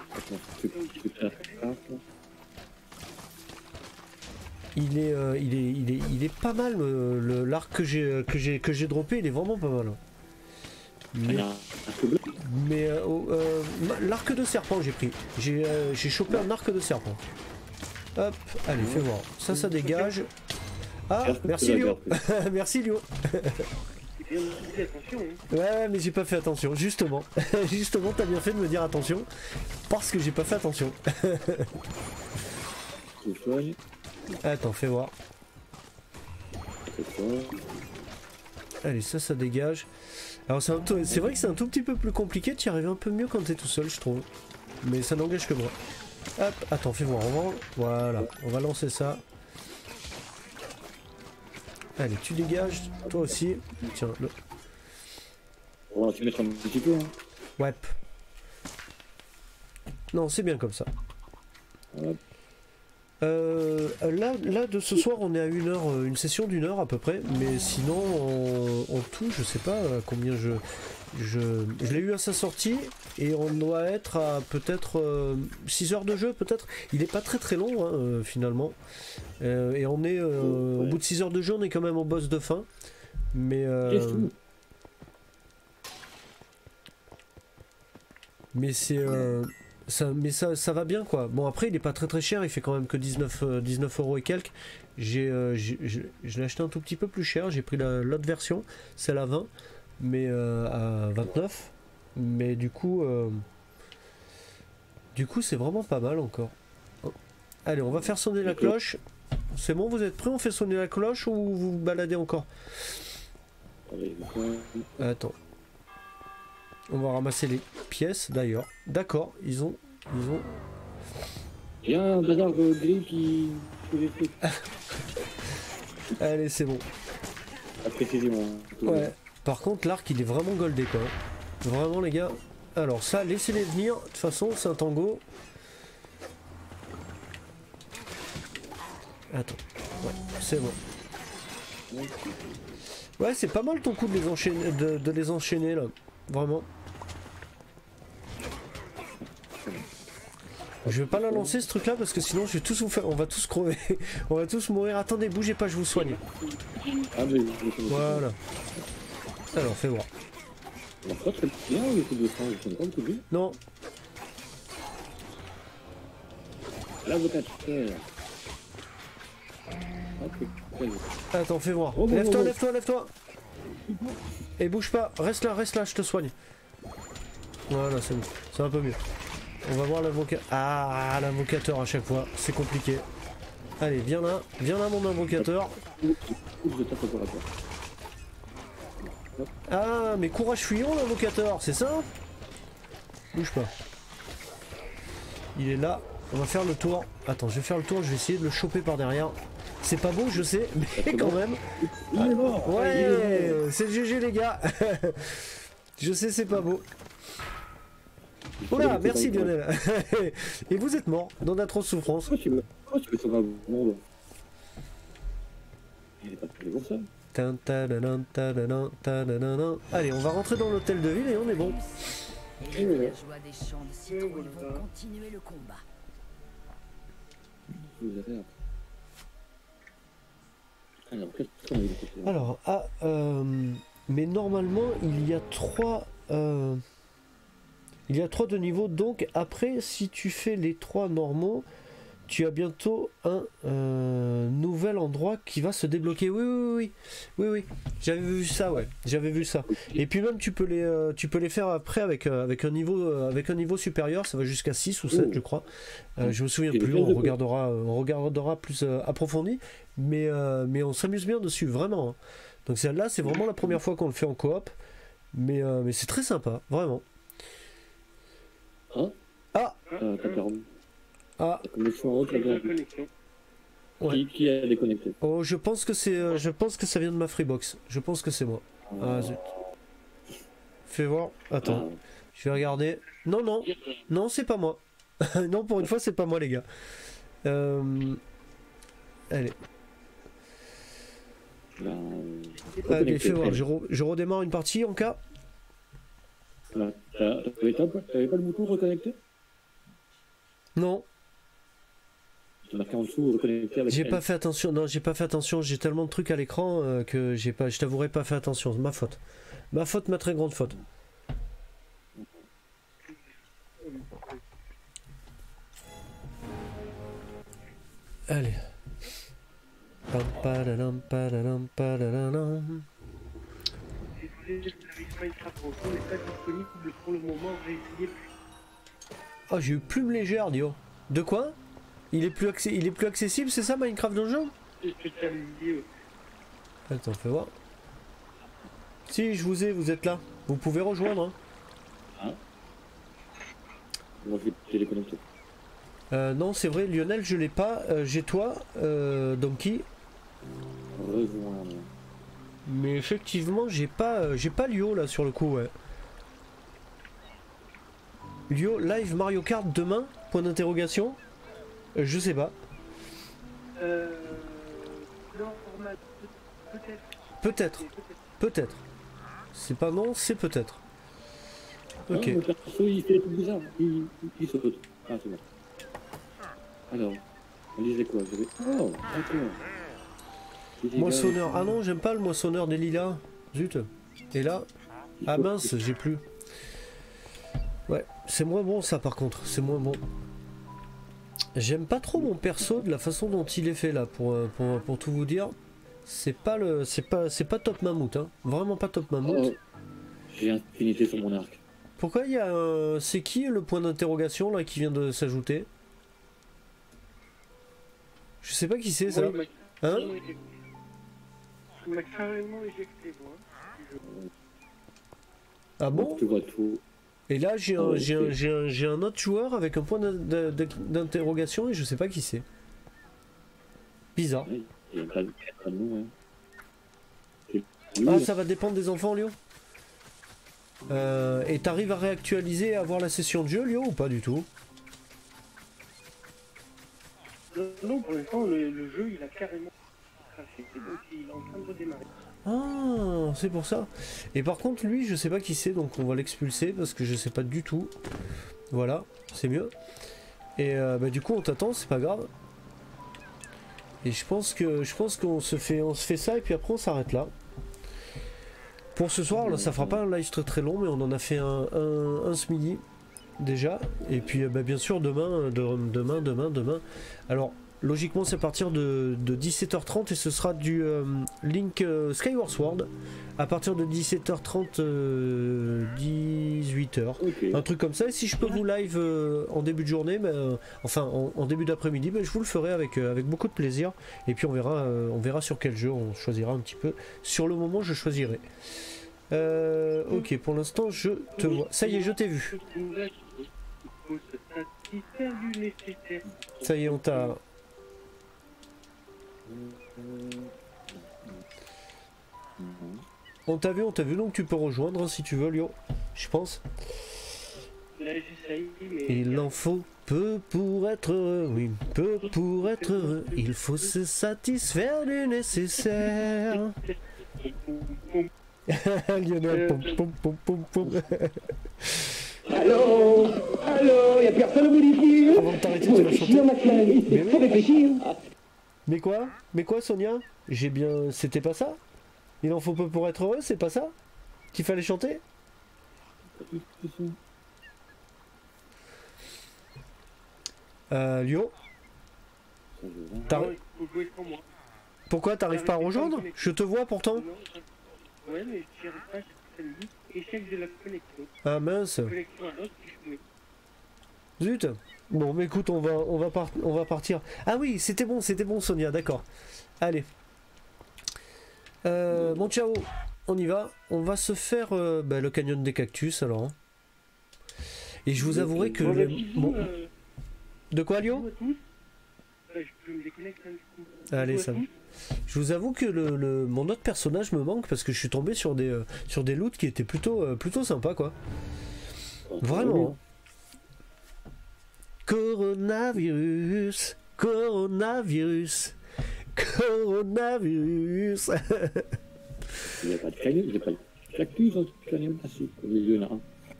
Il est, euh, il est, il est, il est pas mal. Euh, le l'arc que j'ai, que j'ai, que j'ai droppé, il est vraiment pas mal. Mais, mais euh, euh, l'arc de serpent j'ai pris. J'ai euh, j'ai chopé un arc de serpent. Hop, allez, fais voir. Ça, ça dégage. Ah, merci Lio. Merci Lio. Ouais, ouais, mais j'ai pas fait attention, justement. Justement, t'as bien fait de me dire attention. Parce que j'ai pas fait attention. Attends, fais voir. Allez, ça, ça dégage. Alors c'est un c'est vrai que c'est un tout petit peu plus compliqué, tu y arrives un peu mieux quand t'es tout seul, je trouve. Mais ça n'engage que moi. Hop, attends, fais voir, on va... Voilà, on va lancer ça. Allez, tu dégages, toi aussi. Tiens, le...
On va se mettre un petit peu, hein.
Ouais. Non, c'est bien comme ça.
Hop.
Euh, là, là, de ce soir, on est à une heure, une session d'une heure à peu près, mais sinon, en, en tout, je sais pas combien je... Je, je l'ai eu à sa sortie, et on doit être à peut-être euh, six heures de jeu, peut-être. Il est pas très très long, hein, euh, finalement. Euh, et on est, euh, au bout de six heures de jeu, on est quand même au boss de fin. Mais... Euh, mais c'est... Euh, Ça, mais ça, ça va bien quoi. Bon après il est pas très très cher, il fait quand même que dix-neuf euros et quelques. J'ai, euh, j'ai, je l'ai acheté un tout petit peu plus cher, j'ai pris la, l'autre version, celle à vingt, mais euh, à vingt-neuf. Mais du coup, euh, du coup c'est vraiment pas mal encore. Oh. Allez, on va faire sonner la cloche. C'est bon, vous êtes prêts? On fait sonner la cloche ou vous vous baladez encore? Attends. On va ramasser les pièces d'ailleurs. D'accord, ils ont... Ils ont...
Il y a un bazar gris qui...
Allez, c'est bon. Ouais. Par contre, l'arc, il est vraiment goldé, quoi. Vraiment, les gars. Alors ça, laissez-les venir. De toute façon, c'est un tango. Attends. Ouais, c'est bon. Ouais, c'est pas mal ton coup de les enchaîner, de, de les enchaîner, là. Vraiment. Je vais pas la lancer ce truc là parce que sinon je vais tous vous faire. On va tous crever. On va tous mourir. Attendez, bougez pas, je vous soigne. Voilà. Alors fais voir. Non. Attends, fais voir. Lève-toi, lève-toi, lève-toi. Et bouge pas. Reste là, reste là, je te soigne. Voilà, c'est bon. C'est un peu mieux. On va voir l'avocat. Ah, l'invocateur à chaque fois, c'est compliqué. Allez, viens là, viens là mon invocateur. Ah, mais courage fuyons l'invocateur, c'est ça? Bouge pas. Il est là, on va faire le tour. Attends, je vais faire le tour, je vais essayer de le choper par derrière. C'est pas beau, je sais, mais quand même.
Il est mort.
Ouais, c'est le G G les gars. Je sais, c'est pas beau. Oula, merci Lionel. Et vous êtes mort dans d'atroces souffrances.
Pourquoi tu veux, pourquoi tu veux sauver un monde? Il est pas fait pour ça.
Allez, on va rentrer dans l'hôtel de ville et on est bon.
Et les villageois des champs de citrouilles vont continuer le combat.
Alors, qu'est-ce qu'on a eu de côté?
Alors, ah, euh, mais normalement, il y a trois... Euh, il y a trois de niveau, donc après, si tu fais les trois normaux, tu as bientôt un euh, nouvel endroit qui va se débloquer. Oui, oui, oui, oui, oui. J'avais vu ça, ouais. J'avais vu ça. Et puis même, tu peux les, euh, tu peux les faire après avec, euh, avec un niveau, euh, avec un niveau supérieur. Ça va jusqu'à six ou sept, oh. je crois. Euh, je me souviens plus. On regardera, euh, on regardera plus euh, approfondi, mais, euh, mais on s'amuse bien dessus, vraiment. Hein. Donc celle-là, c'est vraiment la première fois qu'on le fait en coop, mais, euh, mais c'est très sympa, vraiment.
Hein
ah
euh,
ah
la connexion en haut, la connexion. Ouais. Qui, qui a déconnecté?
Oh, je pense que c'est, euh, je pense que ça vient de ma Freebox. Je pense que c'est moi. Ah, ah zut. Fais voir. Attends. Ah. Je vais regarder. Non, non, non, c'est pas moi. Non, pour une fois, c'est pas moi, les gars. Euh... Allez.
Là,
allez, fais voir. Je, re je redémarre une partie en cas.
T'avais pas le bouton reconnecter?
Non.
Marqué en dessous reconnecter avec.
J'ai pas fait attention. Non, j'ai pas fait attention. J'ai tellement de trucs à l'écran euh, que j'ai pas. Je t'avouerai pas fait attention. Ma faute. Ma faute, ma très grande faute. Allez. Pam padadam padadam padadam. Oh, j'ai eu plume légère, Dio. De quoi? Il est plus accès... il est plus accessible, c'est ça Minecraft dans le jeu? Attends, fais voir. Si, je vous ai, vous êtes là. Vous pouvez rejoindre. Hein.
Ah. Moi, je vais téléconnecter.
Euh, non, c'est vrai, Lionel, je l'ai pas. Euh, j'ai toi, euh, Donkey.
Rejoindre.
Mais effectivement, j'ai pas, euh, j'ai pas Lio là sur le coup, ouais. Lio live Mario Kart demain? Point d'interrogation. Euh, je sais pas.
Euh... Non, format... Peut-être.
Peut-être. Peut-être. C'est pas non, c'est peut-être. Ok.
Ah, mon perso, il fait des trucs bizarres. Il, il, il saute. Ah, c'est bon. Alors, on disait quoi? Oh, d'accord.
Moissonneur. Ah non, j'aime pas le moissonneur des lilas. Zut. Et là... Ah mince, j'ai plus. Ouais, c'est moins bon ça par contre. C'est moins bon. J'aime pas trop mon perso de la façon dont il est fait là. Pour, pour, pour tout vous dire. C'est pas le... C'est pas, c'est pas top mammouth. Hein. Vraiment pas top mammouth.
Oh, j'ai infinité sur mon arc.
Pourquoi il y a un... C'est qui le point d'interrogation là qui vient de s'ajouter? Je sais pas qui c'est ça.
Moi, il m'a-
Hein?
Il m'a carrément éjecté, moi.
Ah bon?
Tu vois tout.
Et là j'ai
Ah
un,
ouais,
j'ai un,
ok.
j'ai un, j'ai un autre joueur avec un point d'in- d'in- d'interrogation et je sais pas qui c'est. Bizarre.
Ouais, il y a pas de pas de nom, hein. C'est
Ah,
lui,
ça va dépendre des enfants, Lio. Euh, et t'arrives à réactualiser et avoir la session de jeu, Lio, ou pas du tout?
Non, non, pour l'instant, le, le jeu, il a carrément craché. Donc, il est en train de redémarrer.
Ah, c'est pour ça. Et par contre, lui, je sais pas qui c'est, donc on va l'expulser parce que je sais pas du tout. Voilà, c'est mieux. Et euh, bah, du coup, on t'attend, c'est pas grave. Et je pense que je pense qu'on se fait on se fait ça et puis après on s'arrête là. Pour ce soir, là, ça fera pas un live très très long, mais on en a fait un, un, un ce midi déjà. Et puis euh, bah, bien sûr demain, de, demain, demain, demain. Alors logiquement c'est à partir de, de dix-sept heures trente et ce sera du euh, Link euh, Skyward Sword à partir de dix-sept heures trente, euh, dix-huit heures.
ok.
Un truc comme ça. Et si je peux vous live euh, en début de journée, bah, euh, enfin en, en début d'après-midi, bah, je vous le ferai avec, euh, avec beaucoup de plaisir. Et puis on verra, euh, on verra sur quel jeu on choisira un petit peu. Sur le moment, je choisirai. Euh, ok, pour l'instant, je te vois. Ça y est, je t'ai vu.
Il faut se satisfaire du nécessaire.
Ça y est, on t'a. On t'a vu, on t'a vu, donc tu peux rejoindre si tu veux, Lio. Je pense.
Là, j'essaye, mais...
Il en faut peu pour être heureux, oui, peu pour être heureux. Il faut se satisfaire du nécessaire. Lionel, pom pom pom pom pom.
Allô? Allô? Y'a personne au bout du fil?
Avant de t'arrêter,
Faut
tu vas
réfléchir,
chanter.
ma chérie.
Mais oui.
Faut réfléchir.
Mais quoi? Mais quoi, Sonia? J'ai bien. C'était pas ça? Il en faut peu pour être heureux, c'est pas ça? Qu'il fallait chanter? Euh, Lio? T'as-
Ah, il faut jouer sans moi.
Pourquoi t'arrives pas à rejoindre? Je te vois pourtant.
Non, je- ouais, mais j'y arrive pas, ça me dit échec de la connexion.
Ah mince.
Connexion à l'autre, puis je jouais.
Zut. Bon, mais écoute, on va, on va, par- on va partir. Ah oui, c'était bon, c'était bon, Sonia, d'accord. Allez. Euh, bon, ciao. On y va. On va se faire euh, bah, le canyon des cactus, alors. hein. Et je vous avouerai que...
Bon,
le-
bah, bisous,
bon.
euh,
De quoi, Lio?
bisous à tous. Ouais, je peux me déconnecter un petit coup.
Allez,
Bisous à
ça va.
tous.
Je vous avoue que le, le- mon autre personnage me manque parce que je suis tombé sur des, euh, sur des loots qui étaient plutôt, euh, plutôt sympas, quoi. Vraiment. hein. Coronavirus, coronavirus, coronavirus.
Il n'y a pas de canyon, il n'y a pas de cactus dans ce canyon. Ah si, au milieu, il y en a un.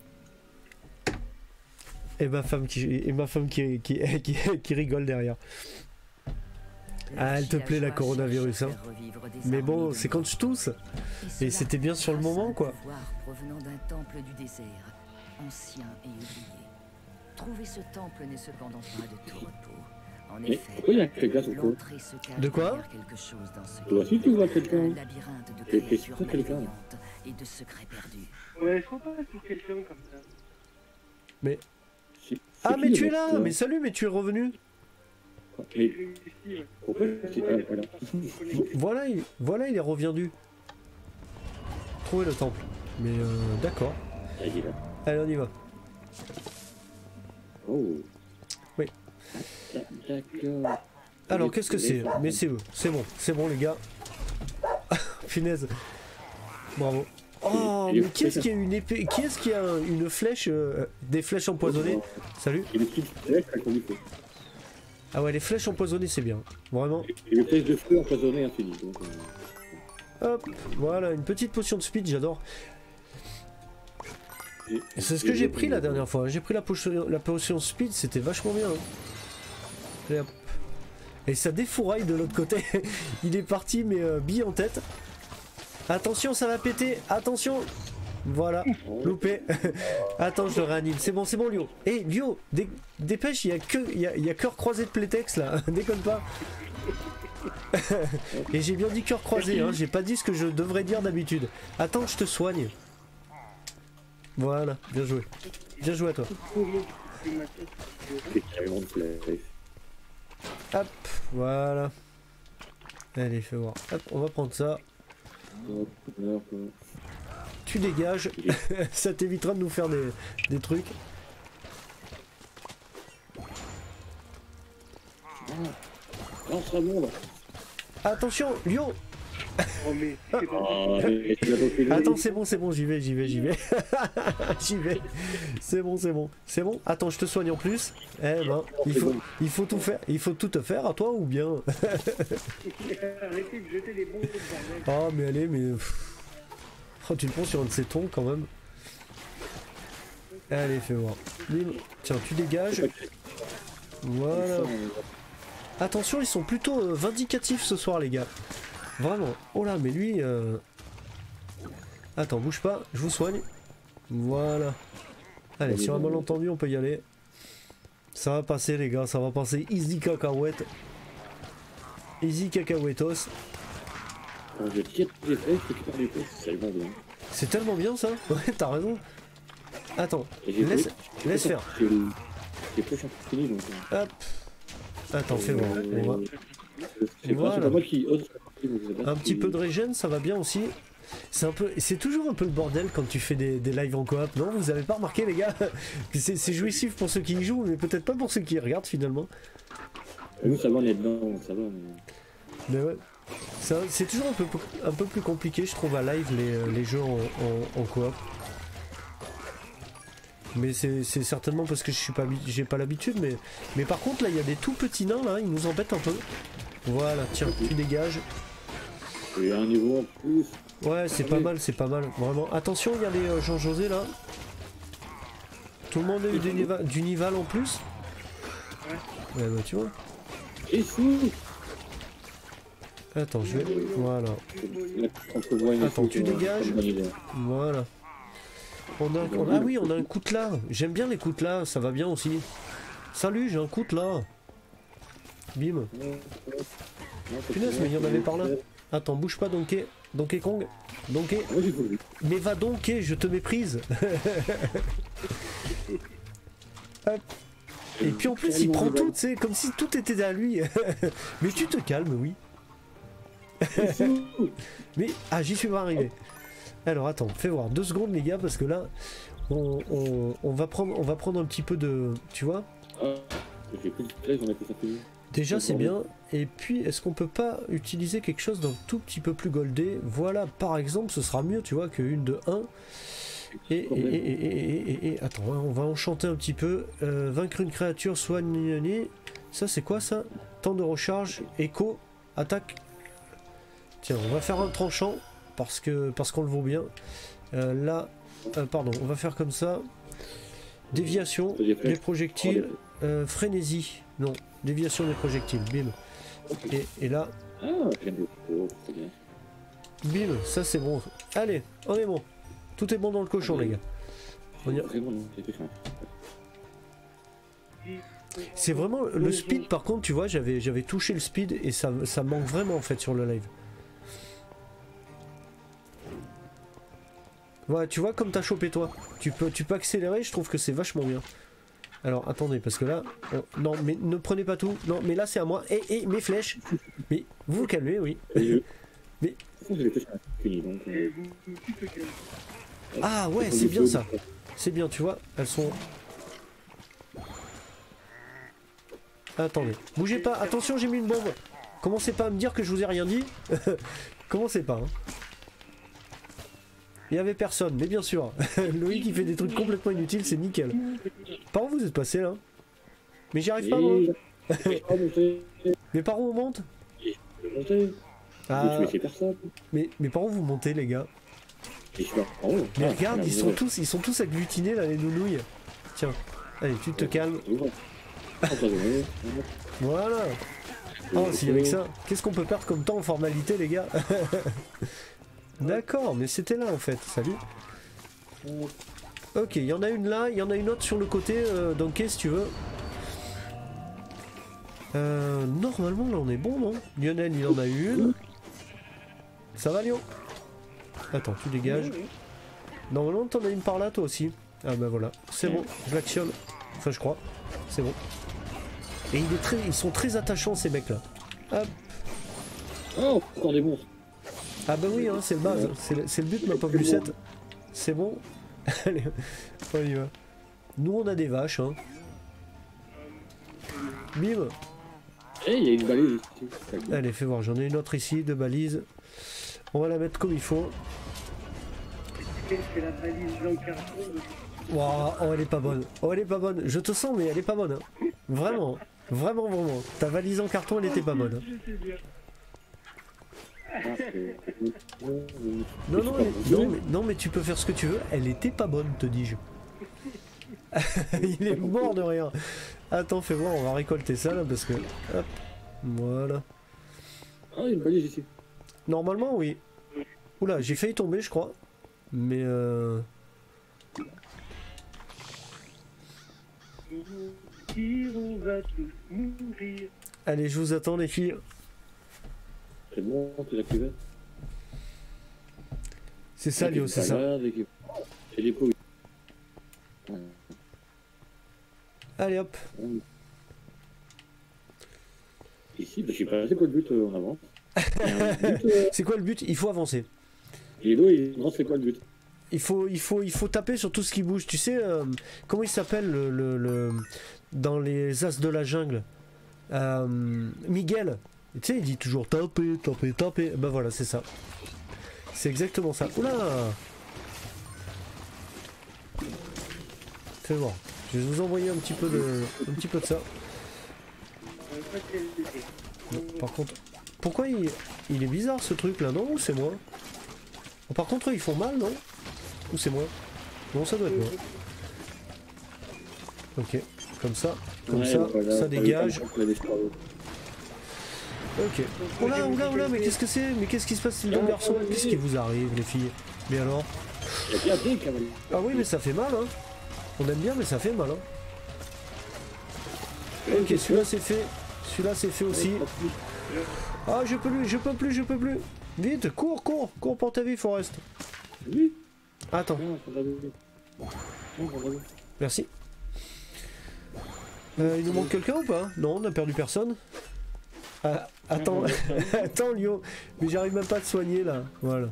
Et ma femme qui, et ma femme qui, qui, qui, qui rigole derrière. Ah, elle te plaît la coronavirus, hein. Mais bon, c'est quand je tousse. Et c'était bien sur le moment, quoi.
Provenant d'un temple du désert, ancien et oublié. Trouver ce temple n'est cependant pas de tout repos. En
Mais
effet,
pourquoi il y a que gaz au fond?
l'entrée se cache
De quoi
derrière quelque chose dans ce
Toi aussi, tu vois
un
quelqu'un?
labyrinthe de
Et- et
créatures
c'est quelqu'un.
malveillantes et de secrets perdus.
Ouais, faut pas sur quelqu'un comme ça.
Mais...
C'est-
Ah,
c'est
mais
qui,
tu es
le mec,
là. Mais salut, mais tu es revenu.
Mais
Je suis ici, ouais.
pourquoi c'est... Ah, voilà.
Voilà, il, voilà, il est reviendu. Trouver le temple. Mais euh, d'accord.
Ah, il est là.
Allez, on y va.
Oh.
Oui.
D'accord.
Alors, qu'est-ce que c'est? Mais c'est eux. C'est bon, c'est bon, les gars. Punaise. Bravo. Oh, mais qui est-ce qui a une épée? Qui est-ce qui a un- une flèche, euh, des flèches empoisonnées? Salut.
Et les petites flèches à qu'on lui fait.
Ah ouais, les flèches empoisonnées, c'est bien. Vraiment.
Et les flèches de feu empoisonnées infinies. Donc, euh,
Hop, voilà, une petite potion de speed, j'adore.
et-
Et c'est ce
et-
que j'ai pris la dernière fois. J'ai pris la potion, la potion speed, c'était vachement bien. hein. Et, hop. Et ça défouraille de l'autre côté. Il est parti, mais euh, bille en tête. Attention, ça va péter. Attention. Voilà, loupé. Attends, je le réanime. C'est bon, c'est bon, Lio. Eh, Lio, dé- dépêche, il y a que, il y a, il y a cœur croisé de Playtex là. Déconne pas. Et j'ai bien dit cœur croisé, hein. J'ai pas dit ce que je devrais dire d'habitude. Attends, je te soigne. Voilà, bien joué. Bien joué à toi.
C'est carrément de flèches.
Hop, voilà. Allez, fais voir. Hop, on va prendre ça. Tu dégages. Ça t'évitera de nous faire des, des trucs.
Non, ça bon là.
Attention, Lion.
Oh mais c'est pas
Oh, mais tu l'as pas fait,
Attends, c'est bon, c'est bon, j'y vais, j'y vais, j'y vais. J'y vais. C'est bon, c'est bon. C'est bon. Attends, je te soigne en plus. Eh ben, il faut, il faut tout faire. Il faut tout te faire à toi ou bien.
Arrêtez de jeter les bombes de bordel.
Oh, mais allez, mais. Oh, tu le prends sur un de ces tons quand même. Allez, fais voir. Bim. Tiens, tu dégages. Voilà. Attention, ils sont plutôt euh, vindicatifs ce soir, les gars. Vraiment. Oh là, mais lui... Euh... Attends, bouge pas, je vous soigne. Voilà. Allez, sur un malentendu, on peut y aller. Ça va passer, les gars, ça va passer. Easy cacahuète. Easy cacahuètos.
Je tire les fesses, je récupère les fesses, c'est tellement bien.
C'est tellement bien, ça. Ouais, t'as raison. Attends, laisse, laisse faire.
C'est presque fini, donc...
Hop. Attends, fais voir. On va...
C'est
Voilà.
pas moi qui ose.
Un petit peu de régène, ça va bien aussi. C'est un peu, c'est toujours un peu le bordel quand tu fais des, des lives en coop. Non, vous avez pas remarqué, les gars? C'est jouissif pour ceux qui y jouent, mais peut-être pas pour ceux qui y regardent finalement.
Nous, ça va, on est dedans, ça va. Mais,
mais ouais, c'est toujours un peu, un peu plus compliqué, je trouve, à live les, les jeux en, en, en coop. Mais c'est certainement parce que je suis pas, j'ai pas l'habitude. Mais, mais par contre, là, il y a des tout petits nains là, ils nous embêtent un peu. Voilà, tiens, tu dégages.
Il y a un niveau en plus.
Ouais, c'est pas mal, c'est pas mal, vraiment. Attention, il y a les euh, Jean-José là. Tout le monde a eu du, niva, du Nival en plus. Ouais, bah tu vois.
Et fou.
Attends, je vais. Voilà. Attends, tu dégages. Voilà. On a, on a, ah oui, on a un coutelas. J'aime bien les coutelas, ça va bien aussi. Salut, j'ai un coutelas. Bim. Punaise, mais il y en avait par là. Attends, bouge pas, Donkey. Donkey Kong. Donkey. Mais va Donkey, je te méprise. Hop. Et puis en plus, il prend tout, tu sais, comme si tout était à lui. Mais tu te calmes, oui. Mais, ah, j'y suis pas arrivé. Alors attends, fais voir deux secondes les gars, parce que là on, on, on va prendre on va prendre un petit peu de, tu vois. Déjà c'est bien. Et puis est-ce qu'on peut pas utiliser quelque chose d'un tout petit peu plus goldé? Voilà, par exemple, ce sera mieux, tu vois, qu'une de un. Et, et, et, et, et, et, et attends, on va enchanter un petit peu. Euh, vaincre une créature, soigner. Ça c'est quoi ça? Temps de recharge, écho, attaque. Tiens, on va faire un tranchant. Parce que parce qu'on le vaut bien. Euh, là, euh, pardon, on va faire comme ça. Déviation des projectiles. Euh, frénésie. Non, déviation des projectiles. Bim. Et, et là. Bim, ça c'est bon. Allez, on est bon. Tout est bon dans le cochon, les gars. On y a... C'est vraiment le speed. Par contre, tu vois, j'avais j'avais touché le speed et ça ça manque vraiment en fait sur le live. Ouais, tu vois comme t'as chopé toi. Tu peux, tu peux accélérer, je trouve que c'est vachement bien. Alors attendez, parce que là... On... Non, mais ne prenez pas tout. Non, mais là c'est à moi. Et, et mes flèches. Mais vous vous calmez, oui. Mais... Ah ouais, c'est bien ça. C'est bien, tu vois. Elles sont... Attendez. Bougez pas. Attention, j'ai mis une bombe. Commencez pas à me dire que je vous ai rien dit. Commencez pas. Hein. Il y avait personne, mais bien sûr. Loïc qui fait des trucs complètement inutiles, c'est nickel. Par où vous êtes passé là? Mais j'y arrive pas moi. Mais par où on monte? Ah. Mais, mais par où vous montez les gars? Mais regarde, ils sont tous, ils sont tous agglutinés là les nounouilles. Tiens, allez, tu te calmes. Voilà. Oh, si avec ça, qu'est-ce qu'on peut perdre comme temps en formalité les gars? D'accord, mais c'était là en fait, salut. Ok, il y en a une là, il y en a une autre sur le côté, euh, Donkey si tu veux. Euh, normalement là on est bon non? Lionel il en a eu une. Ça va Lyon? Attends, tu dégages. Normalement t'en as une par là toi aussi. Ah bah voilà, c'est bon, je l'actionne. Enfin je crois, c'est bon. Et il est très, ils sont très attachants ces mecs là. Hop.
Oh, encore des monstres.
Ah bah oui, hein, c'est le base, c'est le, c'est le but ma pauvre Lucette. C'est bon. Allez, on y va. Nous on a des vaches, hein. Bim.
Eh, il y a une balise ici.
Allez, fais voir, j'en ai une autre ici, de balise. On va la mettre comme il faut.
C'est la balise en carton.
Waouh, oh elle est pas bonne. Oh elle est pas bonne. Je te sens mais elle est pas bonne. Hein. Vraiment. Vraiment, vraiment. Ta valise en carton elle était pas bonne. Hein.
Je sais bien.
Non, non, elle- non, mais, non mais tu peux faire ce que tu veux. Elle était pas bonne, te dis-je. Il est mort de rien. Attends, fais voir, on va récolter ça là parce que... Hop. Voilà.
Ah, il y a une balise ici.
Normalement, oui. Oula, j'ai failli tomber, je crois. Mais euh...
On va tous mourir.
Allez, je vous attends les filles.
C'est bon, tu l'as activé.
C'est ça, Lio, c'est ça.
C'est des couilles.
Allez hop.
Ici, je sais pas, c'est quoi le but euh, en avant? euh...
C'est quoi le but? Il faut avancer.
Et l'eau, il non, c'est quoi le but?
Il faut, il faut, il faut taper sur tout ce qui bouge. Tu sais, euh, comment il s'appelle le, le, le, dans les As de la jungle, euh, Miguel. Tu sais, il dit toujours taper, taper, taper. Ben voilà, c'est ça. C'est exactement ça. Oula! Fais voir. Je vais vous envoyer un petit peu de, un petit peu de ça. Non, par contre, pourquoi il, il est bizarre ce truc là, non? Ou c'est moi? Par contre, eux, ils font mal, non? Ou c'est moi? Non, ça doit être moi. Ok, comme ça, comme
ouais,
ça,
voilà,
ça dégage.
Ok.
Oula, oula, oula, mais qu'est-ce que c'est? Mais qu'est-ce qui se passe, les deux garçons? Qu'est-ce qui vous arrive, les filles? Mais alors? Ah oui, mais ça fait mal, hein. On aime bien, mais ça fait mal, hein. Ok, celui-là c'est fait. Celui-là c'est fait aussi. Ah, je peux plus, je peux plus, je peux plus. Vite, cours, cours, cours pour ta vie, Forest.
Oui.
Attends. Merci. Euh, il nous manque quelqu'un ou pas? Non, on n'a perdu personne. Ah, attends, attends, Lio. Mais j'arrive même pas à te soigner là. Voilà.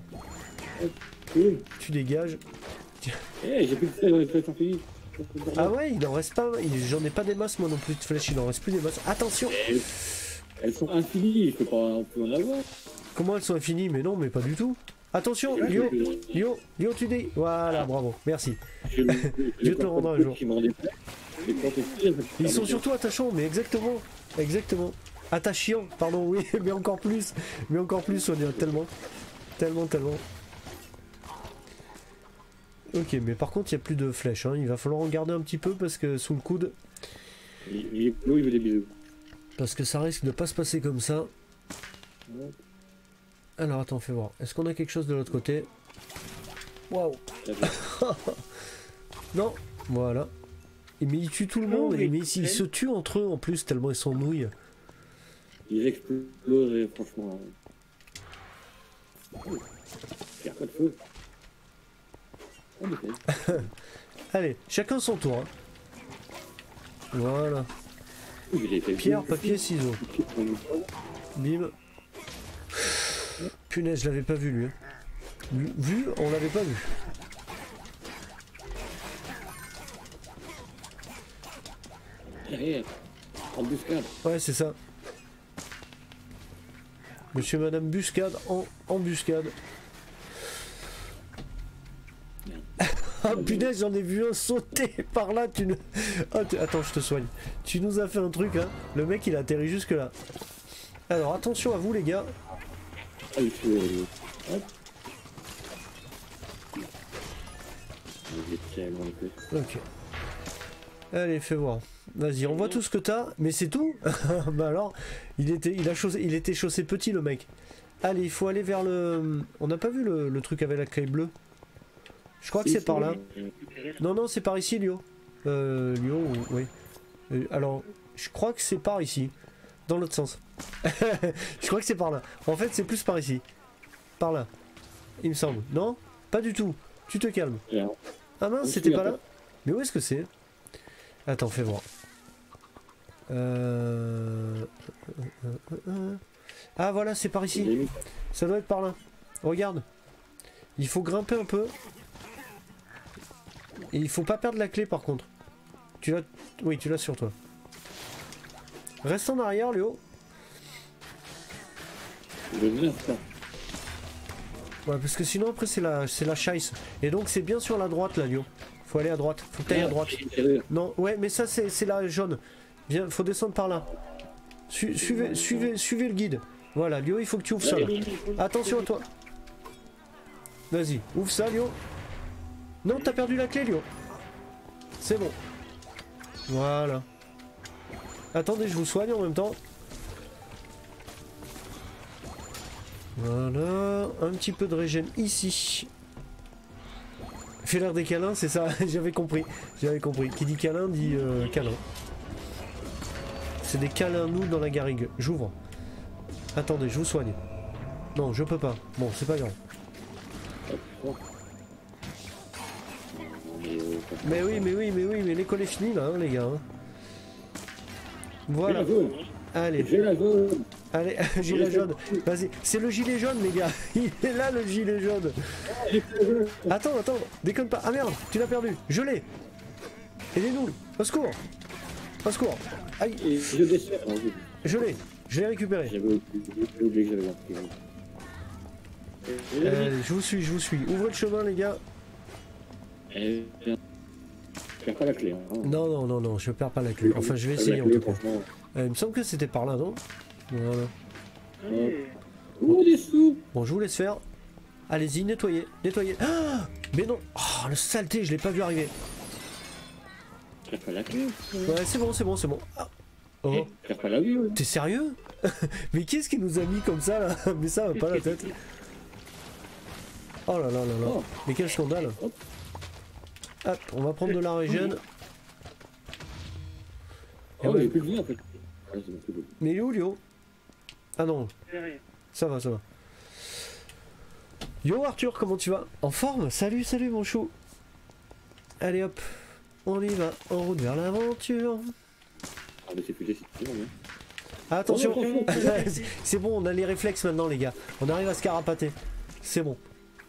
Tu dégages.
Eh, j'ai plus de flèches dans les flèches infinies.
Ah ouais, il en reste pas. J'en ai pas des masses, moi non plus de flèches. Il en reste plus des masses. Attention.
Elles sont infinies, je peux pas on peut en avoir.
Comment elles sont infinies? Mais non, mais pas du tout. Attention, Lio, Lio, Lio, tu dis. Voilà, bravo, merci. Je, je te le rendrai un jour. Ils sont surtout attachants, mais exactement, exactement. Attachants, pardon, oui, mais encore plus, mais encore plus, on dirait tellement, tellement, tellement. Ok, mais par contre, il n'y a plus de flèches, hein. Il va falloir en garder un petit peu parce que sous le coude.
Il veut des bisous.
Parce que ça risque de pas se passer comme ça. Alors attends, fais voir. Est-ce qu'on a quelque chose de l'autre côté? Waouh. Non, voilà. Mais ils tuent tout le monde, et mais ils se tuent entre eux en plus, tellement ils sont nouilles.
Ils explosent, et franchement. Il n'y a pas de feu.
Allez, chacun son tour. Hein. Voilà. Pierre, papier, ciseaux. Bim. Punaise, je l'avais pas vu lui. Hein. Vu, on l'avait pas vu.
Derrière. Embuscade.
Ouais, c'est ça. Monsieur et Madame Buscade en embuscade. Ah punaise, j'en ai vu un sauter par là. Tu ne... oh, tu... Attends, je te soigne. Tu nous as fait un truc, hein. Le mec, il a atterri jusque là. Alors, attention à vous, les gars.
Ah, il faut... Hop.
Ok. Allez, fais voir. Vas-y, on voit tout ce que t'as, mais c'est tout. Bah alors, il était, il a chaussé, il était chaussé petit, le mec. Allez, il faut aller vers le... On n'a pas vu le, le truc avec la caille bleue. Je crois que c'est par là. Non, non, c'est par ici, Lio. Euh, Lio, oui. Euh, alors, je crois que c'est par ici. Dans l'autre sens. Je crois que c'est par là. En fait, c'est plus par ici. Par là. Il me semble. Non? Pas du tout. Tu te calmes. Ah mince, c'était pas là? Mais où est-ce que c'est? Attends, fais voir. Euh... Ah voilà, c'est par ici. Ça doit être par là. Regarde. Il faut grimper un peu. Et il faut pas perdre la clé par contre. Tu l'as... Oui, tu l'as sur toi. Reste en arrière, Léo. Ouais, parce que sinon après c'est la c'est la chaise. Et donc c'est bien sur la droite là, Léo. Faut aller à droite. Faut que t'ailles à droite. Non, ouais, mais ça c'est c'est la jaune. Bien, faut descendre par là. Su suivez, suivez, suivez le guide. Voilà, Léo, il faut que tu ouvres ça là. Attention à toi. Vas-y, ouvre ça, Léo. Non, t'as perdu la clé, Léo. C'est bon. Voilà. Attendez, je vous soigne en même temps. Voilà, un petit peu de régène ici. Fais l'air des câlins, c'est ça. J'avais compris. J'avais compris. Qui dit câlin dit euh, câlin. C'est des câlins nous dans la garrigue. J'ouvre. Attendez, je vous soigne. Non, je peux pas. Bon, c'est pas grave. Mais oui, mais oui, mais oui, mais l'école est finie là, hein, les gars. Hein. Voilà. Allez.
J'ai la jaune.
Allez, gilet jaune. Vas-y, c'est le gilet jaune, les gars. Il est là, le gilet jaune. Attends, attends, déconne pas. Ah merde, tu l'as perdu. Je l'ai. Aidez-nous. Au secours. Au secours. Aïe.
Je descends.
Je l'ai. Je l'ai récupéré.
J'avais oublié que j'avais
euh, Je vous suis, je vous suis. Ouvrez le chemin, les gars.
Eh bien. Je perds pas la clé. Hein.
Non, non, non, non, je perds pas la clé. Enfin, je vais essayer en tout cas. Euh, il me semble que c'était par là, non? Voilà.
Oh, des sous.
Bon, je vous laisse faire. Allez-y, nettoyez, nettoyez. Ah, mais non. Oh, le saleté, je l'ai pas vu arriver.
Je perds pas la clé.
Ouais, c'est bon, c'est bon, c'est bon. Ah. Oh.
Je perds pas la vue. Ouais.
T'es sérieux? Mais qui est-ce qui nous a mis comme ça là? Mais ça va pas la tête. Oh là là là là. Oh. Mais quel scandale. Hop, on va prendre de la régène.
Oh, il n'y a plus de vie en fait.
Mais il est où, Léo? Ah non. Ça va, ça va. Yo Arthur, comment tu vas? En forme? Salut, salut mon chou. Allez hop, on y va, en route vers l'aventure.
Ah mais c'est plus difficile, hein.
Attention, c'est bon, on a les réflexes maintenant les gars. On arrive à se carapater. C'est bon.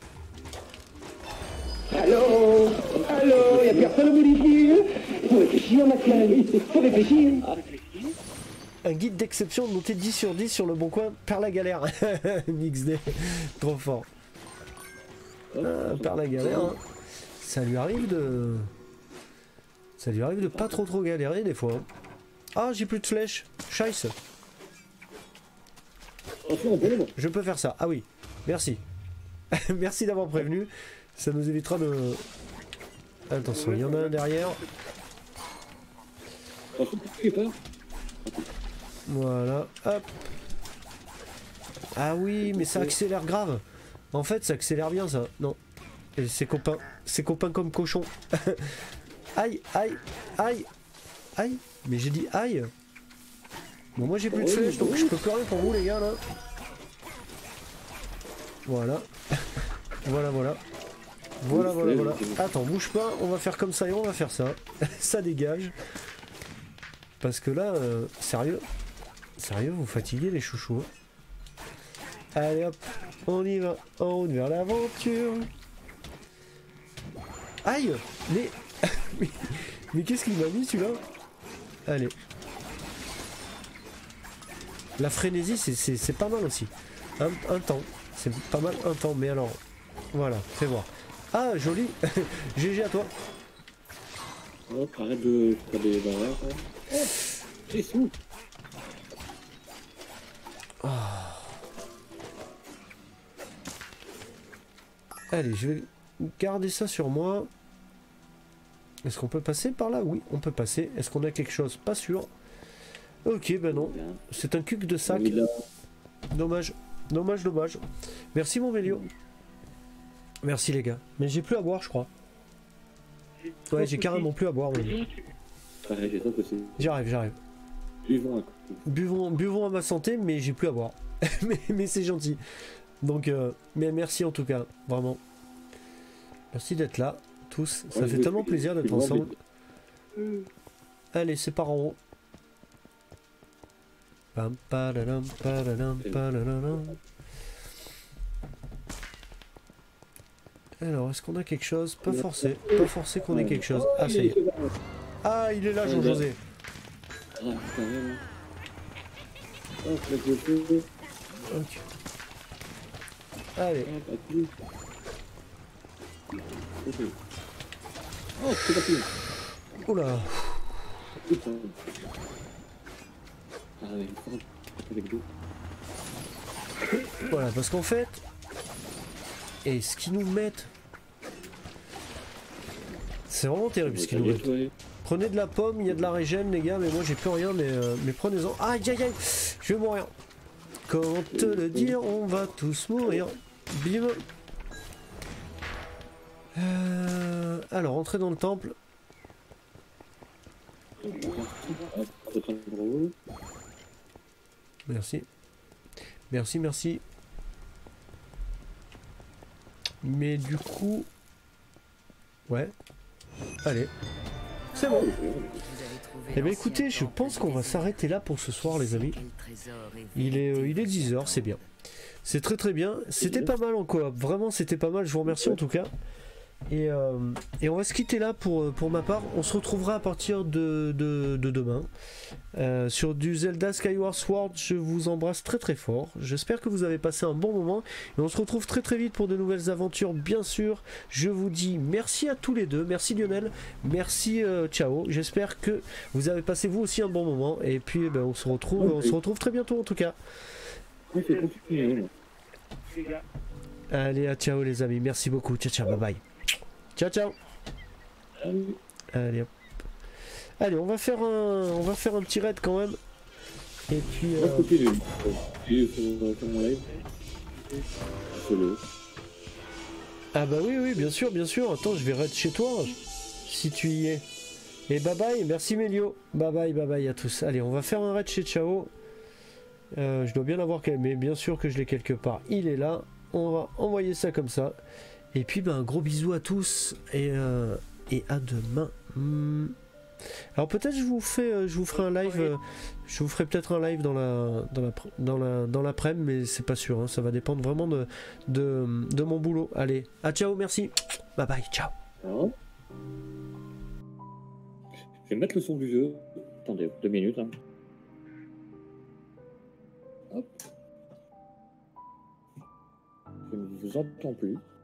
Allô? Allô? Y'a personne au bout du fil? Faut réfléchir, McFly. Faut réfléchir.
Un guide d'exception noté dix sur dix sur le bon coin, perd la galère. Mix D. Trop fort. Ah, perd la galère. Hein. Ça lui arrive de... Ça lui arrive de pas trop trop galérer des fois. Ah, j'ai plus de flèches. Scheiße. Je peux faire ça. Ah oui. Merci. Merci d'avoir prévenu. Ça nous évitera de... Attention, il y en a un derrière. Voilà, hop. Ah oui, mais ça accélère grave. En fait, ça accélère bien ça. Non. Et ses copains, ses copains comme cochons. Aïe, aïe, aïe, aïe. Mais j'ai dit aïe. Bon, moi j'ai plus de flèches, donc je peux plus rien pour vous les gars là. Voilà. Voilà, voilà. Voilà, voilà, voilà. Attends, bouge pas, on va faire comme ça et on va faire ça. Ça dégage. Parce que là, euh, sérieux, sérieux, vous fatiguez les chouchous. Allez hop, on y va, en route vers l'aventure. Aïe, mais... mais, mais qu'est-ce qu'il m'a mis celui-là? Allez. La frénésie, c'est pas mal aussi. Un, un temps, c'est pas mal un temps, mais alors... Voilà, fais voir. Ah, joli. G G à toi.
Oh, arrête de faire des barrières. Oh, c'est fou.
Oh. Allez, je vais garder ça sur moi. Est-ce qu'on peut passer par là? Oui, on peut passer. Est-ce qu'on a quelque chose? Pas sûr. Ok, ben non. C'est un cuc de sac. Dommage. Dommage, dommage. Merci mon Mélio. Merci les gars. Mais j'ai plus à boire, je crois. Ouais, j'ai carrément plus à boire. J'arrive, j'arrive.
Buvons,
buvons, buvons à ma santé, mais j'ai plus à boire. mais mais c'est gentil. Donc, euh, mais merci en tout cas, vraiment. Merci d'être là, tous. Ça ouais, fait tellement plaisir d'être ensemble. Allez, c'est par en haut. Pam, padadam, padadam, padadam. Alors, est-ce qu'on a quelque chose? Pas forcé, pas forcé qu'on ait quelque chose. Ah, ça y est. Ah, il est là, Jean-José.
Ah, quand même. Oh, le feu.
Ok. Allez.
Ah, pas plus. Oh, c'est parti.
Oula.
Putain. Ah, il faut avec l'eau.
Voilà, parce qu'en fait, et ce qu'ils nous mettent, c'est vraiment terrible ce qu'ils nous mettent. Prenez de la pomme, il y a de la régène les gars, mais moi j'ai plus rien, mais, euh, mais prenez-en. Aïe aïe aïe, je vais mourir. Comment te le dire, on va tous mourir. Bim. Euh, alors, entrez dans le temple. Merci. Merci, merci. Mais du coup... Ouais. Allez. C'est bon. Eh bien écoutez, je pense qu'on va s'arrêter là pour ce soir les amis. Il est, euh, il est dix heures, c'est bien. C'est très très bien. C'était pas mal en coop. Vraiment c'était pas mal. Je vous remercie en tout cas. Et, euh, et on va se quitter là pour, pour ma part. On se retrouvera à partir de, de, de demain euh, sur du Zelda Skyward Sword. Je vous embrasse très très fort. J'espère que vous avez passé un bon moment. Et on se retrouve très très vite pour de nouvelles aventures. Bien sûr, je vous dis merci à tous les deux. Merci Lionel. Merci euh, ciao. J'espère que vous avez passé vous aussi un bon moment. Et puis eh ben, on se retrouve, on se retrouve très bientôt en tout cas. Allez, à ciao les amis. Merci beaucoup. Ciao ciao. Bye bye. Ciao ciao. Allez hop. Allez, on va faire un on va faire un petit raid quand même. Et puis euh... Ah bah oui oui, bien sûr, bien sûr. Attends, je vais raid chez toi si tu y es. Et bye bye, merci Mélio. Bye bye, bye bye à tous. Allez, on va faire un raid chez Ciao. Euh, je dois bien l'avoir, mais bien sûr que je l'ai quelque part. Il est là. On va envoyer ça comme ça. Et puis ben, un gros bisou à tous et, euh, et à demain. Hmm. Alors peut-être je vous fais, euh, je vous ferai un live, euh, je vous ferai peut-être un live dans la dans la dans la dans l'après-midi, mais c'est pas sûr. Hein, ça va dépendre vraiment de, de de mon boulot. Allez, à ciao, merci, bye bye, ciao.
Alors, je vais mettre le son du jeu. Attendez, deux minutes. Hein. Hop. Je ne vous entends plus.